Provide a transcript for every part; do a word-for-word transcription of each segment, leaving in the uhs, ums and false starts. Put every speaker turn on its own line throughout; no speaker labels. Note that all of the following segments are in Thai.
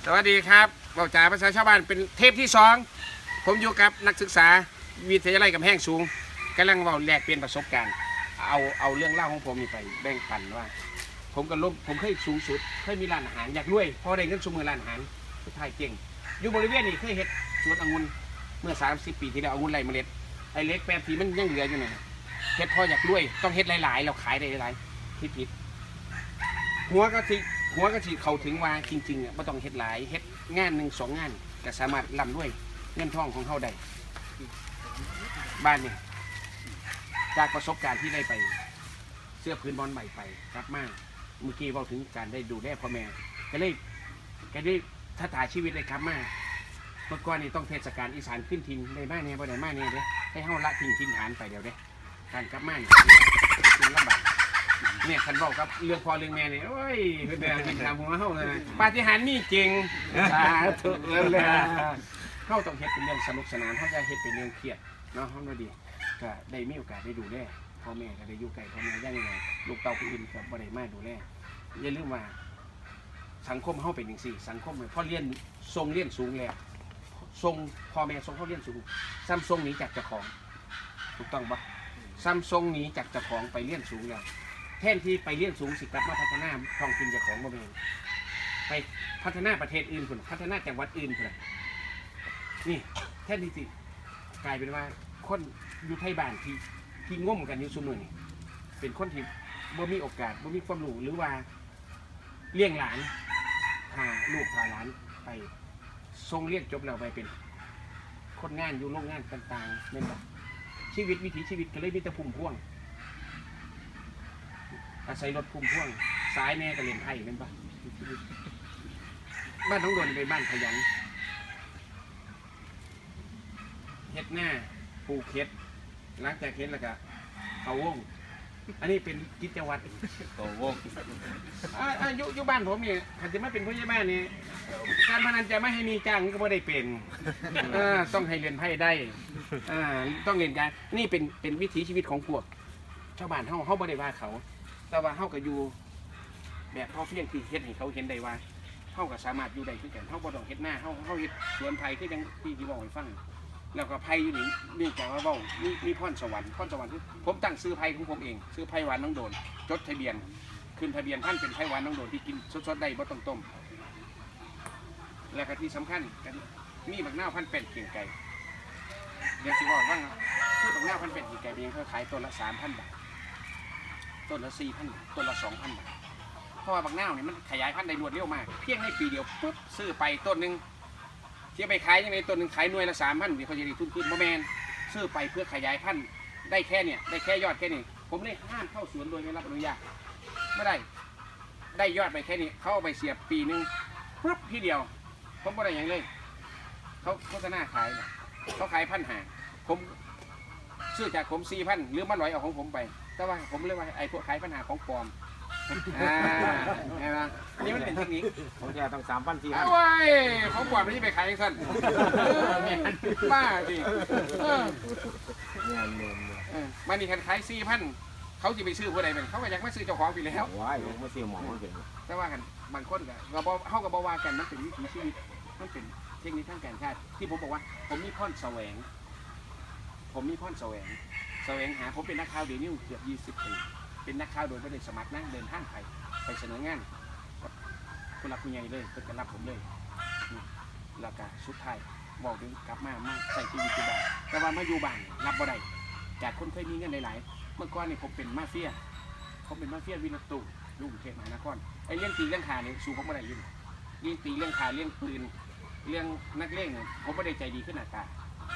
สวัสดีครับบอกจ่าภาษาชาวบ้านเป็นเทปที่สองผมอยู่กับนักศึกษาวิทยาลัยกำแพงสูงกำลังเว้าแลกเปลี่ยนประสบการณ์เอาเอาเรื่องเล่าของผมนี่ไปแบ่งปันว่าผมกับลบผมเคยสูงสุดเคยมีร้านอาหารอยากรวยพอได้เงินสมมือร้านอาหารสุดท้ายเก่งอยู่บริเวณนี้เคยเห็ดสวนองุ่นเมื่อสามสิบปีที่แล้วองุ่นไรเมล็ดไอเล็กแปดทีมันยังเหลืออยู่หน่อยเห็ดพออยากรวยต้องเห็ดหลายๆเราขายได้หลายๆที่ผิดหัวก็สิหัวก็สิเขาถึงว่าจริงๆอ่ะไม่ต้องเห็ดหลายเห็ดงานหนึ่งสองงานก็สามารถร่ำรวยเงินทองของเขาได้บ้านเนี่ยจากประสบการณ์ที่ได้ไปเสื้อพื้นบอลใหม่ไปรับมากเมื่อกี้เราถึงการได้ดูแลพ่อแม่ก็เลยก็ได้ทัศน์ชีวิตเลยครับมากเมื่อก่อนนี่ต้องเทศกาลอีสานขึ้นทินได้มากเนี่ยบ่ได้มากเนี่ยเด้ให้เฮาละทิ้งทินฐานไปเดี๋ยวเด้การกลับมาเนี่ยคือลำบากเนี่ยคันบอกครับเรื่องพ่อเรื่องแม่เนี่ยโอ้ยคือเดือดกินทำหัวเฮาเลยปาฏิหาริย์มีจริงสาธุเลยเฮาต้องเฮ็ดเป็นเรื่องสนุกสนานเฮาจะเฮ็ดเป็นเรื่องเครียดเนาะเฮาบ่ดีก็ได้มีโอกาสได้ดูแลพ่อแม่ก็ได้อยู่ใกล้พ่อแม่ยังไงลูกเต่าผู้อื่นก็บ่ได้มาดูแลอย่าลืมว่าสังคมเฮาเป็นจังซี่สังคมพอเรียนทรงเรียนสูงแล้วทรงพ่อแม่ทรงเขาเรียนสูงซ้ำทรงหนีจากเจ้าของถูกต้องปะซ้ำทรงหนีจากเจ้าของไปเรียนสูงแล้วแทนที่ไปเรียนสูงสิกลับมาพัฒนาท้องถิ่นเจ้าของบ่แม่นไปพัฒนาประเทศอื่นพุ่นพัฒนาจังหวัดอื่นพุ่นนี่แทนที่สิกลายเป็นว่าคนอยู่ไทยบ้านที่ที่ง่มกันอยู่ซุมื้อนี่เป็นคนที่บ่มีโอกาสบ่มีความรู้หรือว่าเลี้ยงหลานพาลูกพาหลานไปทรงเรียนจบแล้วไปเป็นคนงานอยู่โรงงานต่างๆเนี่ยชีวิตวิถีชีวิตก็เลยมีแต่พุ่มพ่วงอาศัยรถพุ่มพ่วงสายแม่ก็เล่นไพ่เป็นปะบ้านน้องโดนเป็นบ้านขยันเฮ็ดหน้าปลูกเฮ็ดหลังจากเฮ็ดแล้วก็เขาวงอันนี้เป็นกิจวัตรเขาวงอายุยุบ้านผมเนี่ยถ้าจะไม่เป็นผู้ใหญ่บ้านเนี่ยการพนันจะไม่ให้มีจ้างก็ไม่ได้เป็นต้องให้เรียนไพ่ได้ต้องเรียนการนี่เป็นเป็นวิถีชีวิตของพวกชาวบ้านเขาเขาไม่ได้ว่าเขาแต่ว่าเขาก็อยู่แบบเขาเพียงที่เฮ็ดให้เขาเห็นได้ว่าเขาก็สามารถอยู่ได้คือกันเขาบ่ต้องเฮ็ดหน้าเขาเขาเฮ็ดสวนไผ่คือยังที่ที่บอกให้ฟังแล้วก็ไผ่อยู่นี่นี่แต่ว่าบอกมีมีพรสวรรค์พรสวรรค์คือผมตั้งซื้อไผ่ของผมเองซื้อไผ่หวานน้องโดนจดทะเบียนขึ้นทะเบียนท่านเป็นไผ่หวานน้องโดนที่กินสดๆได้บ่ต้องต้มและก็ที่สำคัญกันมีบักหน้าพันเป็นเก่งไก่เดี๋ยวสิบอกว่าคือบักหน้าพันเป็นเก่งไก่เป็นยังเขาขายตัวละสามพันบาทต้นละสี่พันต้นละสองพันบาทเพราะว่าบักหน้าเนี่ยมันขยายพันธุ์ได้รวดเร็วมากเพียงในปีเดียวปุ๊บซื้อไปต้นหนึ่งเที่ยวไปขายยังไงต้นหนึ่งขายหน่วยละสามพันเดี๋ยวเขาจะได้ทุนขึ้นมาแมนซื้อไปเพื่อขยายพันธุ์ได้แค่เนี่ยได้แค่ยอดแค่นี้ผมเลยห้ามเข้าสวนโดยไม่รับอนุญาตไม่ได้ได้ยอดไปแค่นี้เขาเอาไปเสียบปีหนึ่งปุ๊บทีเดียวผมไม่ได้อย่างเลยเขาโฆษณาขายเขาขายพันหาผมซื้อจากผมสี่พันหรือมาลอยเอาของผมไปแต่ว่าผมเรียกว่าไอ้พวกขายปัญหาของปลอมอ่าไงนะนี่มันเป็นเทคนิค
ผมจะต้องสามพันสี่พัน
โอ้ยของปลอมไม่ใช่ไปขายสั้นบ้าจริงมันนี่ขายสี่พันเขาจะไปซื้อผู้ใดเป็นเขาก็ยังไม่ซื้อเจ้าของไปแล้ว
ว้ายผมไม่ซื้อหมอมันเป็น
แต่ว่ากันบางคนก็เราเข้ากับบอกว่ากันมันเป็นวิถีชีวิตมันเป็นเทคนิคทางการแพทย์ที่ผมบอกว่าผมมีพรแสวงผมมีพรแสวงแสวงหาผมเป็นนักข่าวเดนิวเกือบยี่สิบปีเป็นนักข่าวโดยไม่ได้สมัครนั่งเดินทางไปไปเสนองานคุณรับคุณใหญ่เลยเป็นการรับผมเลยแล้วก็สุดท้ายบอกถึงกลับมามาใส่ชีวิตอยู่บ้านแต่ว่ามาอยู่บ้านรับบ่ได้จากคนเคยมีเงินหลายๆเมื่อก่อนนี่ผมเป็นมาเฟียผมเป็นมาเฟียวินตูลูกเทพมหานครไอ้เรื่องตีเรื่องขาเนี่ยสู้ผมไม่ได้ยุ่งเรื่องตีเรื่องขาเรื่องปืนเรื่องนักเล่นเนี่ยผมไม่ได้ใจดีขึ้นหน้าตา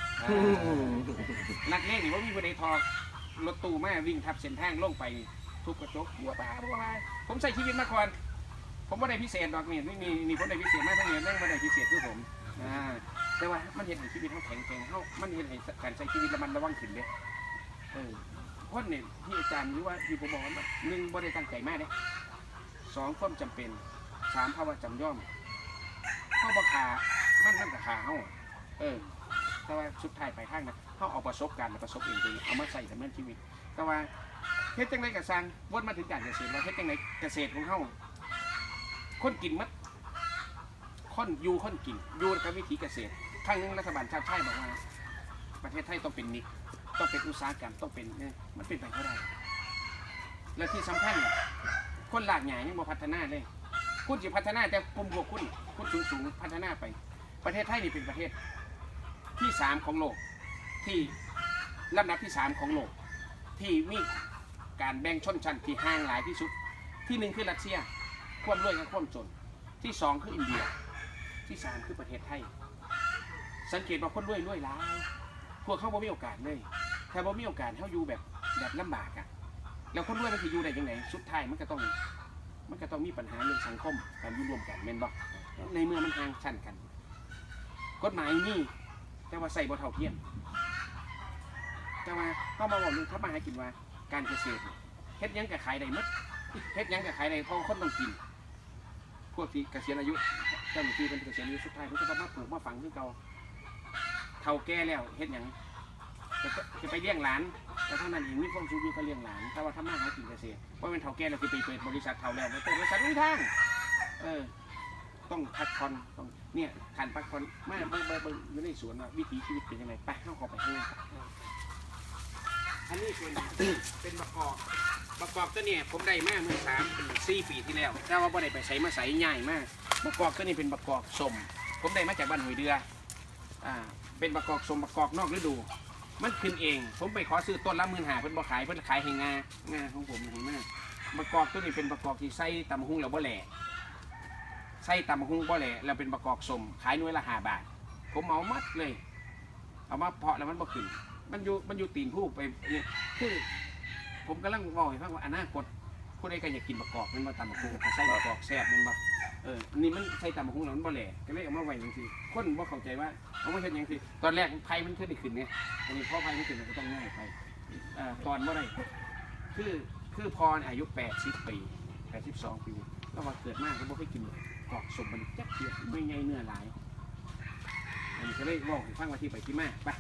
นักเล่นนี่ว่ามีประเดี๋ยวทอรถตู้แม่วิ่งทับเส้นทางลงไปทุบกระจกหัวปลาบัวปลาผมใส่ชีวิตมาก่อนผมไม่ได้พิเศษดอกนี่ไม่มีนี่ผมได้พิเศษมากทั้งนี้แม่งไม่ได้พิเศษคือผมแต่ว่ามันเห็นให้ชีวิตเขาแข็งแกร่งเขามันเห็นให้การใช้ชีวิตระมัดระวังขึ้นเลยเออเพราะเนี่ยที่อาจารย์หรือว่าที่ผมบอกว่าหนึ่งบ่ได้ตั้งใจมากเลยสองความจำเป็นสามภาวะจำย่อมเข้าบังคับมันนั่นกับขาเขาเออแต่ว่าสุดท้ายไปข้างนะเขาเอาประสบการณ์ประสบเองเอามาใส่กับเรื่องชีวิตแต่ว่าเฮ็ดจังไรกับสร้างวนมาถึงการเกษตรว่าเฮ็ดจังไรเกษตรของเขาคนกินมัดคคนอยู่คนกินอยู่กับวิถีเกษตรครั้งนึงรัฐบาลชาติไทยบอกว่าประเทศไทยต้องเป็นนิกต้องเป็นอุตสาหกรรมต้องเป็นเนี่ยมันเป็นไปไม่ได้และที่สำคัญคนหลากหลายยังมาพัฒนาเลยคุณจะพัฒนาแต่กลุ่มพวกคุณคุณสูงสูงพัฒนาไปประเทศไทยนี่เป็นประเทศที่สามของโลกที่ลำดับที่สามของโลกที่มีการแบ่งชนชั้นที่ห่างหลายที่สุดที่หนึ่งคือรัสเซียความรวยกับความจนที่สองคืออินเดียที่สามคือประเทศไทยสังเกตว่าคนรวยรวยหลายพวกเขาบ่มีโอกาสเลยถ้าบ่มีโอกาสเขาอยู่แบบแบบลำบากอะแล้วคนรวยมันจะอยู่ได้ยังไงสุดท้ายมันก็ต้องมันก็ต้องมีปัญหาเรื่องสังคมการอยู่รวมกันแม่นบ่ในเมื่อมันห่างชั้นกันกฎหมายนี่แต่ว่าใส่บ่เท่าเทียมแต่ว่าเขามาบอกนึงถ้ามาให้กินว่าการเกษตรเฮ็ดยังกับขายได้หมดเฮ็ดยังกับขายได้เพราะคนต้องกินพวกที่เกษียณอายุเจ้าหน้าที่เป็นเกษียณอายุสุดท้ายเขาจะมาปลูกมาฝังที่เก่าเฒ่าแก่แล้วเฮ็ดยังจะจะไปเลี้ยงหลานแต่เท่านั้นเองมีความสุขอยู่ก็เลี้ยงหลานถ้าว่าทำมาหากินเกษตรเพราะเป็นเฒ่าแก่แล้วคือไปเปิดบริษัทเฒ่าแล้วไปเปิดบริษัทไม่ทางเออต้องพักผ่อนต้องเนี่ยขันพักผ่อนมาเบิ่งเบิ่งเบิ่งอยู่ในสวนว่าวิถีชีวิตเป็นยังไงไปเข้าเข้าไปข้างในอันนี้เป็นเป็นประกอบประกอบตัวเนี่ยผมได้มาเมื่อสามปีสี่ปีที่แล้วแต่ว่าบ่ได้ไปใส่มาใส่ง่ายมากประกอบตัวนี้เป็นประกอบสมผมได้มาจากบ้านหอยเดืออ่าเป็นประกอบสมประกอบนอกฤดูมันขึ้นเองผมไปขอซื้อต้นละหมื่นห้าเพิ่นบ่ขายเพิ่นขายให้งางาของผมเห็นไหมประกอบตัวนี้เป็นประกอบที่ใส่ตำหุ้งแล้วบ่แหล่ใส่ตำหุ้งบ่แหล่แล้วเป็นประกอบสมขายหน่วยละห้าบาทผมเอามัดเลยเอามาเพาะแล้วมันบ่ขึ้นมันอยู่มันอยู่ตีนผู้ไปเนี่ยคือผมกำลังบอกให้ฟังว่าอนาคตผู้ใดก็อยากกินประกอบมันมาตำบักหุ่งใส่ประกอบแซ่บมันบ่เออนี่มันใส่ตำบักหุ่งแล้วมันบ่แหล่ก็เลยเอามาไว้จังซี่คนบ่เข้าใจว่าเอามาเฮ็ดจังซี่ตอนแรกไผมันเพิ่นได้ขึ้นไงอันนี้พอไผมันขึ้นมันก็ต้องง่ายไปเอ่อตอนบ่ได้คือคือพออายุแปดสิบปีแปดสิบสองปีแล้วว่าเกิดมาก็บ่เคยกินกอกสมมันจักเดียวไม่ใหญ่เนื้อหลายอันนี้ก็เลยบอกให้ฟังว่าที่ไปที่มาไป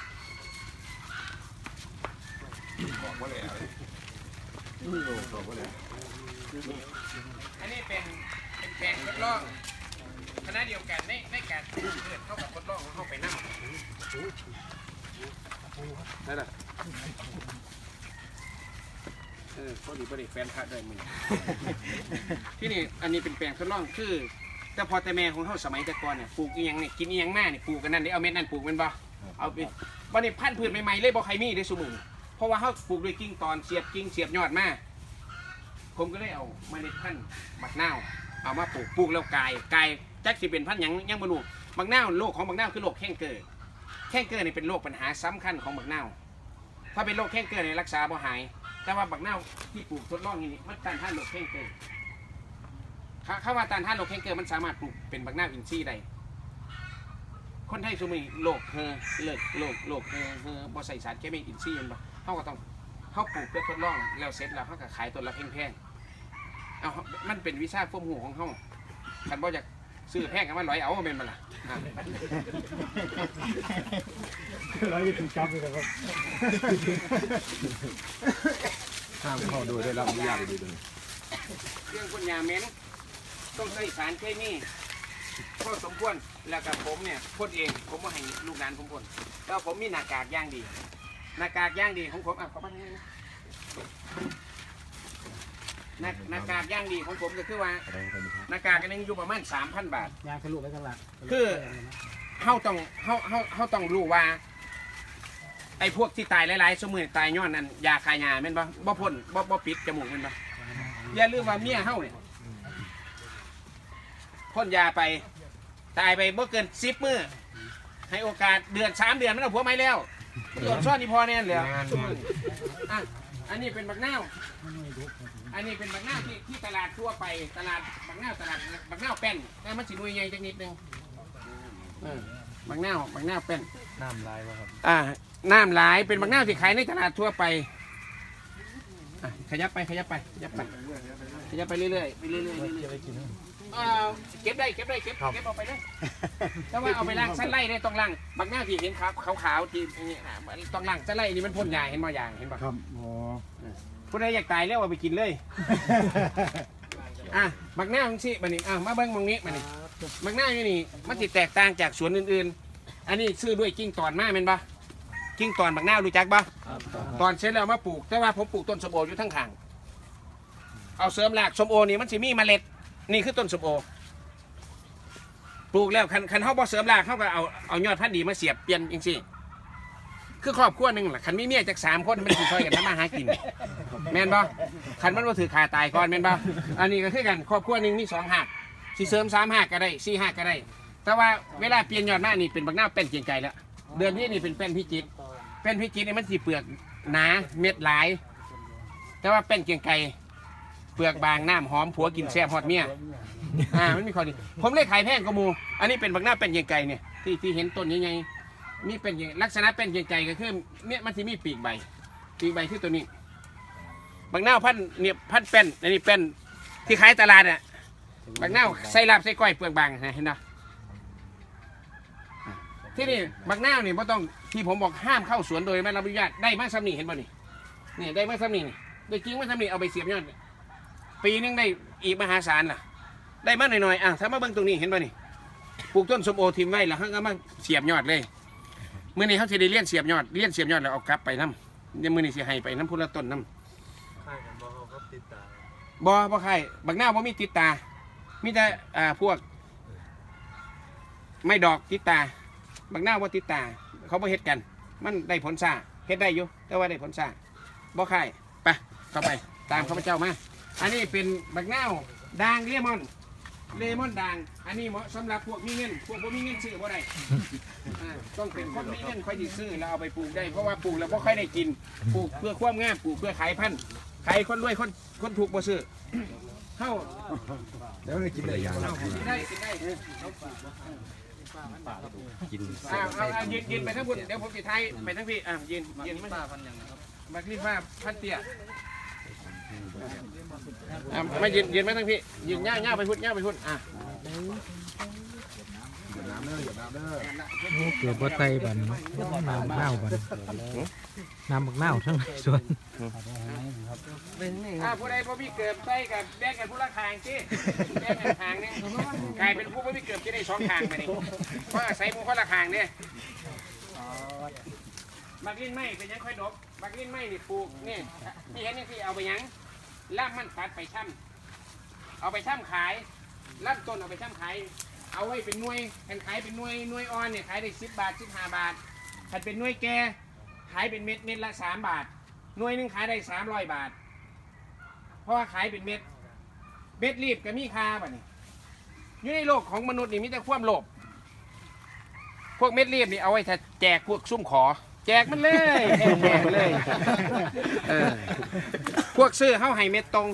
บอกว่าเลยบอกว่าเลยอันนี้เป็นเป็นแปลงทดลองคณะเดียวกันในในการเกิดเข้ากับทดลองเข้าไปนั่งได้ละเออพอดีพอดีแฟนพระด้วยมึงที่นี่อันนี้เป็นแปลงทดลองคือแต่พอแต่แม่ของเขาสมัยแต่ก่อนเนี่ยปลูกอีหยังเนี่ยกินอีหยังหน้าเนี่ยปลูกกันนั่นได้เอาเม็ดนั่นปลูกมันบ่เอาไปวันนี้พันธุ์พืชใหม่ๆเลยบ่ใครมีได้สมุนเพราะว่าเขาปลูกด้วยกิ่งตอนเสียบกิ่งเสียบยอดมาผมก็เลยเอาเมล็ดพันธุ์บักนาวเอามาปลูกปลูกแล้วกายกายจักสิเป็นพันธุ์ยังยังบรรลุบักนาวโรคของบักนาวคือโรคแข้งเกิดแข้งเกิดนี่เป็นโรคปัญหาสำคัญของบักนาวถ้าเป็นโรคแข้งเกิดเนี่ยรักษาบ่หายแต่ว่าบักนาวที่ปลูกทดลองนี่มันต้านทานโรคแข้งเกิดข้าว่าต้านทานโรคแข้งเกิดมันสามารถปลูกเป็นบักนาวอินทรีย์ได้คนไทยสมัยโรคเฮอเลิกโรคโรคเฮอเฮอบ่ใส่สารเคมีอินทรีย์มันบ่เขาก็ต้องเขาปลูกเพื่อทดลองแล้วเสร็จแล้วเขาก็ขายตัวละแพงๆเอามันเป็นวิชาความรู้ของเขาคันบ่อยากซื้อแพงกันมาร้อยเอาเป็นมาล่ะ
ร้อยถึงจับเลยครับห้ามเข้าโดยได้รับอนุญาตดีเลย
เรื่องคนยาเหม็นต้องใส่สารเคมีพอสมควรแล้วกับผมเนี่ยพ่นเองผมว่าให้ลูกหลานผมพ่นแล้วผมมีหน้ากากย่างดีหน้ากากย่างดีของผมอ่ะขอมาให้นะหน้าหน้ากากย่างดีของผมก็คือว่าหน้ากากอันนึงอยู่ประมาณสามพันบาท
ยางทะลุไปกันละ
คือเฮาต้องเฮาเฮาเฮาต้องรู้ว่าไอ้พวกที่ตายหลายๆสมือตายย้อนนั่นยาคายาแม่นบ่บ่พ่นบ่บ่ปิดจมูกแม่นบ่อย่าลืมว่าเมียเฮาเนี่ยพ่นยาไปตายไปบ่เกินสิบมื้อให้โอกาสเดือนสามเดือนมันเอาผัวใหม่แล้วโดนซ่อนนี่พอแน่นเลยอ่ะอันนี้เป็นบักนาวอันนี้เป็นบักนาวที่ที่ตลาดทั่วไปตลาดบักนาวตลาดบักนาวแป้นแต่มันสิหน่วยใหญ่จังนิดนึงบักนาวบักนาวแป้น
น้ำลายวะครับ
อ่าน้ำลายเป็นบักนาวที่ขายในตลาดทั่วไปขยับไปขยับไปขยับไปขยับไปเรื่อยๆไปเรื่อยๆเรื่อยๆเก็บได้เก็บได้เก็บเก็บเอาไปได้แต่ว่าเอาไปล้างสั้นไล่ได้ต้องล้างบางหน้าที่เห็นครับขาวๆที่ต้องล้างสั้นไล่นี่มันพ่นยาเห็นบ่อย่างเห็นบ่
ครับอ๋อ
ผู้ใดอยากตายแล้วเอาไปกินเลยอ่ะบางหน้าของสิบัดนี้อ่ะมาเบิ้งมองนี้บัดนี้บักหน้าวอยู่นี่มันสิแตกต่างจากสวนอื่นๆอันนี้ซื้อด้วยกิ้งตอนมาเป็นปะกิ้งตอนบักหน้าวรู้จักปะตอนเสร็จแล้วมาปลูกแต่ว่าผมปลูกต้นสมโออยู่ทั้งข้างเอาเสริมรากสมโอนี่มันสิมีเมล็ดนี่คือต้นสมโอปลูกแล้วคันคันเขาบ่เสริมรากเขาก็เอาเอายอดพันธุ์ดีมาเสียบเปลี่ยนจริงๆคือครอบครัวหนึ่งแหละคันมีเมียจากสามคนมันสิช่วยกันทำมาหากินแม่นบ่คันมันบ่ถือขาตายก่อนแม่นบ่อันนี้ก็คือกันครอบครัวหนึ่งมีสองหักสิเสริมสามหักก็ได้สี่หักก็ได้แต่ว่าเวลาเปลี่ยนยอดมานี่เป็นบักหน้าเป็นเกียงไก่แล้วเดือนนี้นี่เป็นเป็นพิจิตเป็นพิจิตนี่มันสีเปลือกหนาเม็ดหลายแต่ว่าเป็นเกียงไก่เปลือกบางน้ำหอมผัวกินแซ่บฮอดเมียอ่ามันมีข้อดีผมเลยขายแพงกว่าหมูอันนี้เป็นบักหน้าเป็นเกียงไก่เนี่ยที่ที่เห็นต้นยังไงมีเป็นลักษณะเป็นเกียงไก่ก็คือเนี่ยมันจะมีปีกใบปีกใบคือตัวนี้บักหน้าพันเนี่ยพันเป็นอันนี้เป็นที่ขายตลาดอ่ะบักหน้าใส่ลาบใส่ก้อยเปลือกบางเห็นไหมที่นี่บักหน้านี่ไม่ต้องที่ผมบอกห้ามเข้าสวนโดยไม่รับอนุญาตได้มาซ้ำนี่เห็นป่ะนี่นี่ได้มาซ้ำนี่นี่โดยจริงมาซ้ำนี่เอาไปเสียบยอดปีนึงได้อีกมหาศาลล่ะได้มาหน่อยๆอ่ะถ้ามาเบิ่งตรงนี้เห็นป่ะนี่ปลูกต้นส้มโอทิมไว้แล้วเขาก็มาเสียบยอดเลยเมื่อนี้เขาจะได้เลี้ยนเสียบยอดเลี้ยนเสียบยอดแล้วเอากลับไปน้ำเดี๋ยวมื่อนี้จะให้ไปน้ำพุละต้นน้ำบ่บ่ใครบักหน้าบ่มีติดตามีแต่อ่าพวกไม่ดอกติดตาบางหน้าว่าติดตาเขาบ่เฮ็ดกันมันได้ผลซ่าเฮ็ดได้อยู่แต่ว่าได้ผลซ่าบ่ค่ายไปเข้าไปตามข้าพเจ้ามาอันนี้เป็นบักหน้าด่างเลมอนเลมอนด่างอันนี้เหมาะสำหรับพวกมีเงินพวกบ่มีเงินซื้อบ่ได้ต้องเป็นคนมีเงินค่อยดีซื้อแล้วเอาไปปลูกได้เพราะว่าปลูกแล้วบ่ค่อยได้กินปลูกเพื่อความงามปลูกเพื่อขายพันธุ์ขายคนรวยคนคนถูกบ่ซื้อเข้า
เดี๋ยวเรากินได้ยัง
กินได้กินได้
กิน
อ่าเอาเอายืนยืนไปทั้งพุ่นเดี๋ยวผมจะไทยไปทั้งพี่อ่ายืนยืนไม่พันอย่างนะครับบักรีฟ้าพันเตี้ยอ่าไม่ยืนยืนไม่ทั้งพี่ยืนย่าย่าไปพุ่นย่าไปพุ่นอ่ะ
น้ำเด้ออย่าน้ำเด้อ
โอ้เกือบว่าไตบันน้ำเน่าบันน้ำบักเน่าทั้งสวน
อ่าผู้ใดผู้พี่เกิดใส่กับแบ่งกันผู้ละคางที่แบ่งกันคางเนี่ยกลายเป็นผู้ผู้พี่เกิดที่ได้สองคางไปนี่เพราะใส่ผู้คนละคางเนี่ยบักลิ้นไม้เป็นยังค่อยดกบักลิ้นไม้นี่ปลูกนี่ที่เห็นนี่ที่เอาไปยังล่ามมันตัดไปช่ำเอาไปช่ำขายล่ามต้นเอาไปช่ำขายเอาไว้เป็นหน่วยกันขายเป็นหน่วยหน่วยอ่อนเนี่ยขายได้สิบบาทสิบห้าบาทถ้าเป็นหน่วยแก่ขายเป็นเม็ดเม็ดละสามบาทหน่วยหนึงขายได้สามร้อยบาทเพราะว่าขายเป็นเม็ดเม็ดรีบก็มีค่าบ่นี่อยู่ในโลกของมนุษย์นี่มีแต่ความโลภพวกเม็ดรีบนี่เอาไว้ถ้าแจกพวกซุ่มขอแจกมันเลยแจกเลยเออพวกซื้อเข้าให้เม็ดตรง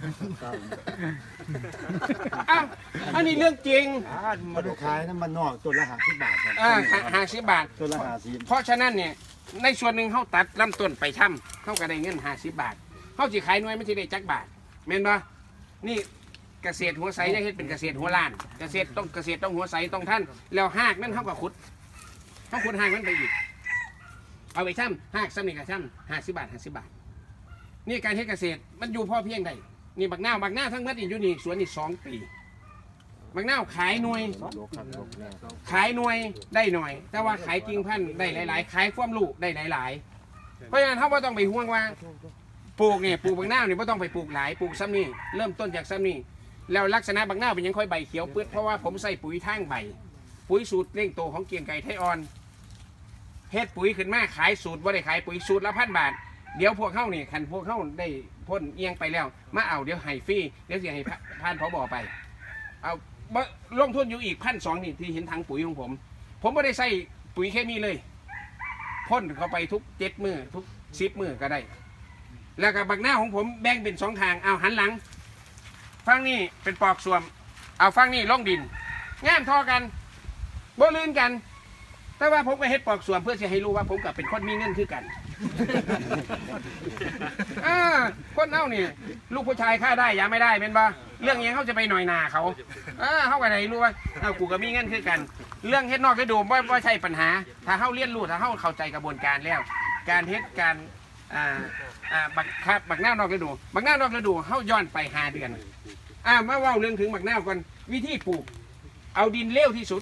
อ้าวอันนี้เรื่องจริง
มาดูขายน้ำมันนอกตัวละห้าสิบบาทครับ
อ่าห้าสิบบาท
ตัวละห้าสิบ
เพราะฉะนั้นเนี่ยในส่วนหนึ่งเขาตัดลำต้นไปช่ำเขาก็ได้เงินห้าสิบบาทเขาสิขายหน่วยไม่ใช่ได้จักบาทแม่นปะนี่เกษตรหัวใสจะเฮ็ดเป็นเกษตรหัวล้าน เกษตรต้องเกษตรต้องหัวใสต้องท่านแล้วหากนั่นเขาก็ขุดเขาขุดหากมันไปอีกเอาไปช่ำหากซ้ำนี่ก็ช่ำห้าสิบบาทห้าสิบบาทนี่การเฮ็ดเกษตรมันอยู่พอเพียงใดนี่บักหน้าบักหน้าทั้งหมดนี่อยู่นี่สวนนี่สองปีบักหน้าขายหน่วยขายหน่วยได้หน่อย แต่ว่าขายกิ่งพันธุ์ได้หลายๆขายความรู้ได้หลายๆเพราะฉะนั้นเขาไม่ต้องไปห่วงว่าปลูกเนี่ยปลูกบักหน้าเนี่ยไม่ต้องไปปลูกหลายปลูกซ้ำนี่เริ่มต้นจากซ้ำนี่แล้วลักษณะบักหน้าเป็นยังค่อยใบเขียวปื้ดเพราะว่าผมใส่ปุ๋ยทางใบปุ๋ยสูตรเร่งโตของเกียงไก่ไทยอ่อนเฮ็ดปุ๋ยขึ้นมาขายสูตรว่าได้ขายปุ๋ยสูตรละพันบาทเดี๋ยวพวกเข้าเนี่ยคันพวกเข้าได้พ่นเอียงไปแล้วมาเอาเดี๋ยวให้ฟรีเดี๋ยวเสียให้ผ่านพบไปเอาลงทุนอยู่อีกพันสองนี่ที่เห็นทางปุ๋ยของผม ผมไม่ได้ใส่ปุ๋ยเคมีเลยพ่นเข้าไปทุกเจ็ดมือทุกสิบมือก็ได้ แล้วกับบักหน้าของผมแบ่งเป็นสองทางเอาหันหลังฟังนี่เป็นปอกส่วมเอาฟังนี่ล่องดินง่ามทอกันบ่ลื่นกันแต่ว่าผมก็เฮ็ดปอกส่วมเพื่อจะให้รู้ว่าผมกับเป็นคนมีเงินคือกันอ่าคนเน่านี่ลูกผู้ชายฆ่าได้ยาไม่ได้เป็นปะเรื่องนี้เขาจะไปหน่อยนาเขาอ่าเขาก็ไหนรู้ว่าเอากูกับมีเงินคือกัน เรื่องเฮ็ดนอกฤดูว่าว่าใช่ปัญหาถ้าเขาเรียนรู้ถ้าเขาเข้าใจกระบวนการแล้วการเฮ็ดการอ่าอ่าบักครับบักหน้านอกฤดูบักหน้านอกฤดูเขาย้อนไปห้าเดือนอ่ามาว่าเรื่องถึงบักหน้าก่อนวิธีปลูกเอาดินเลี้ยวที่สุด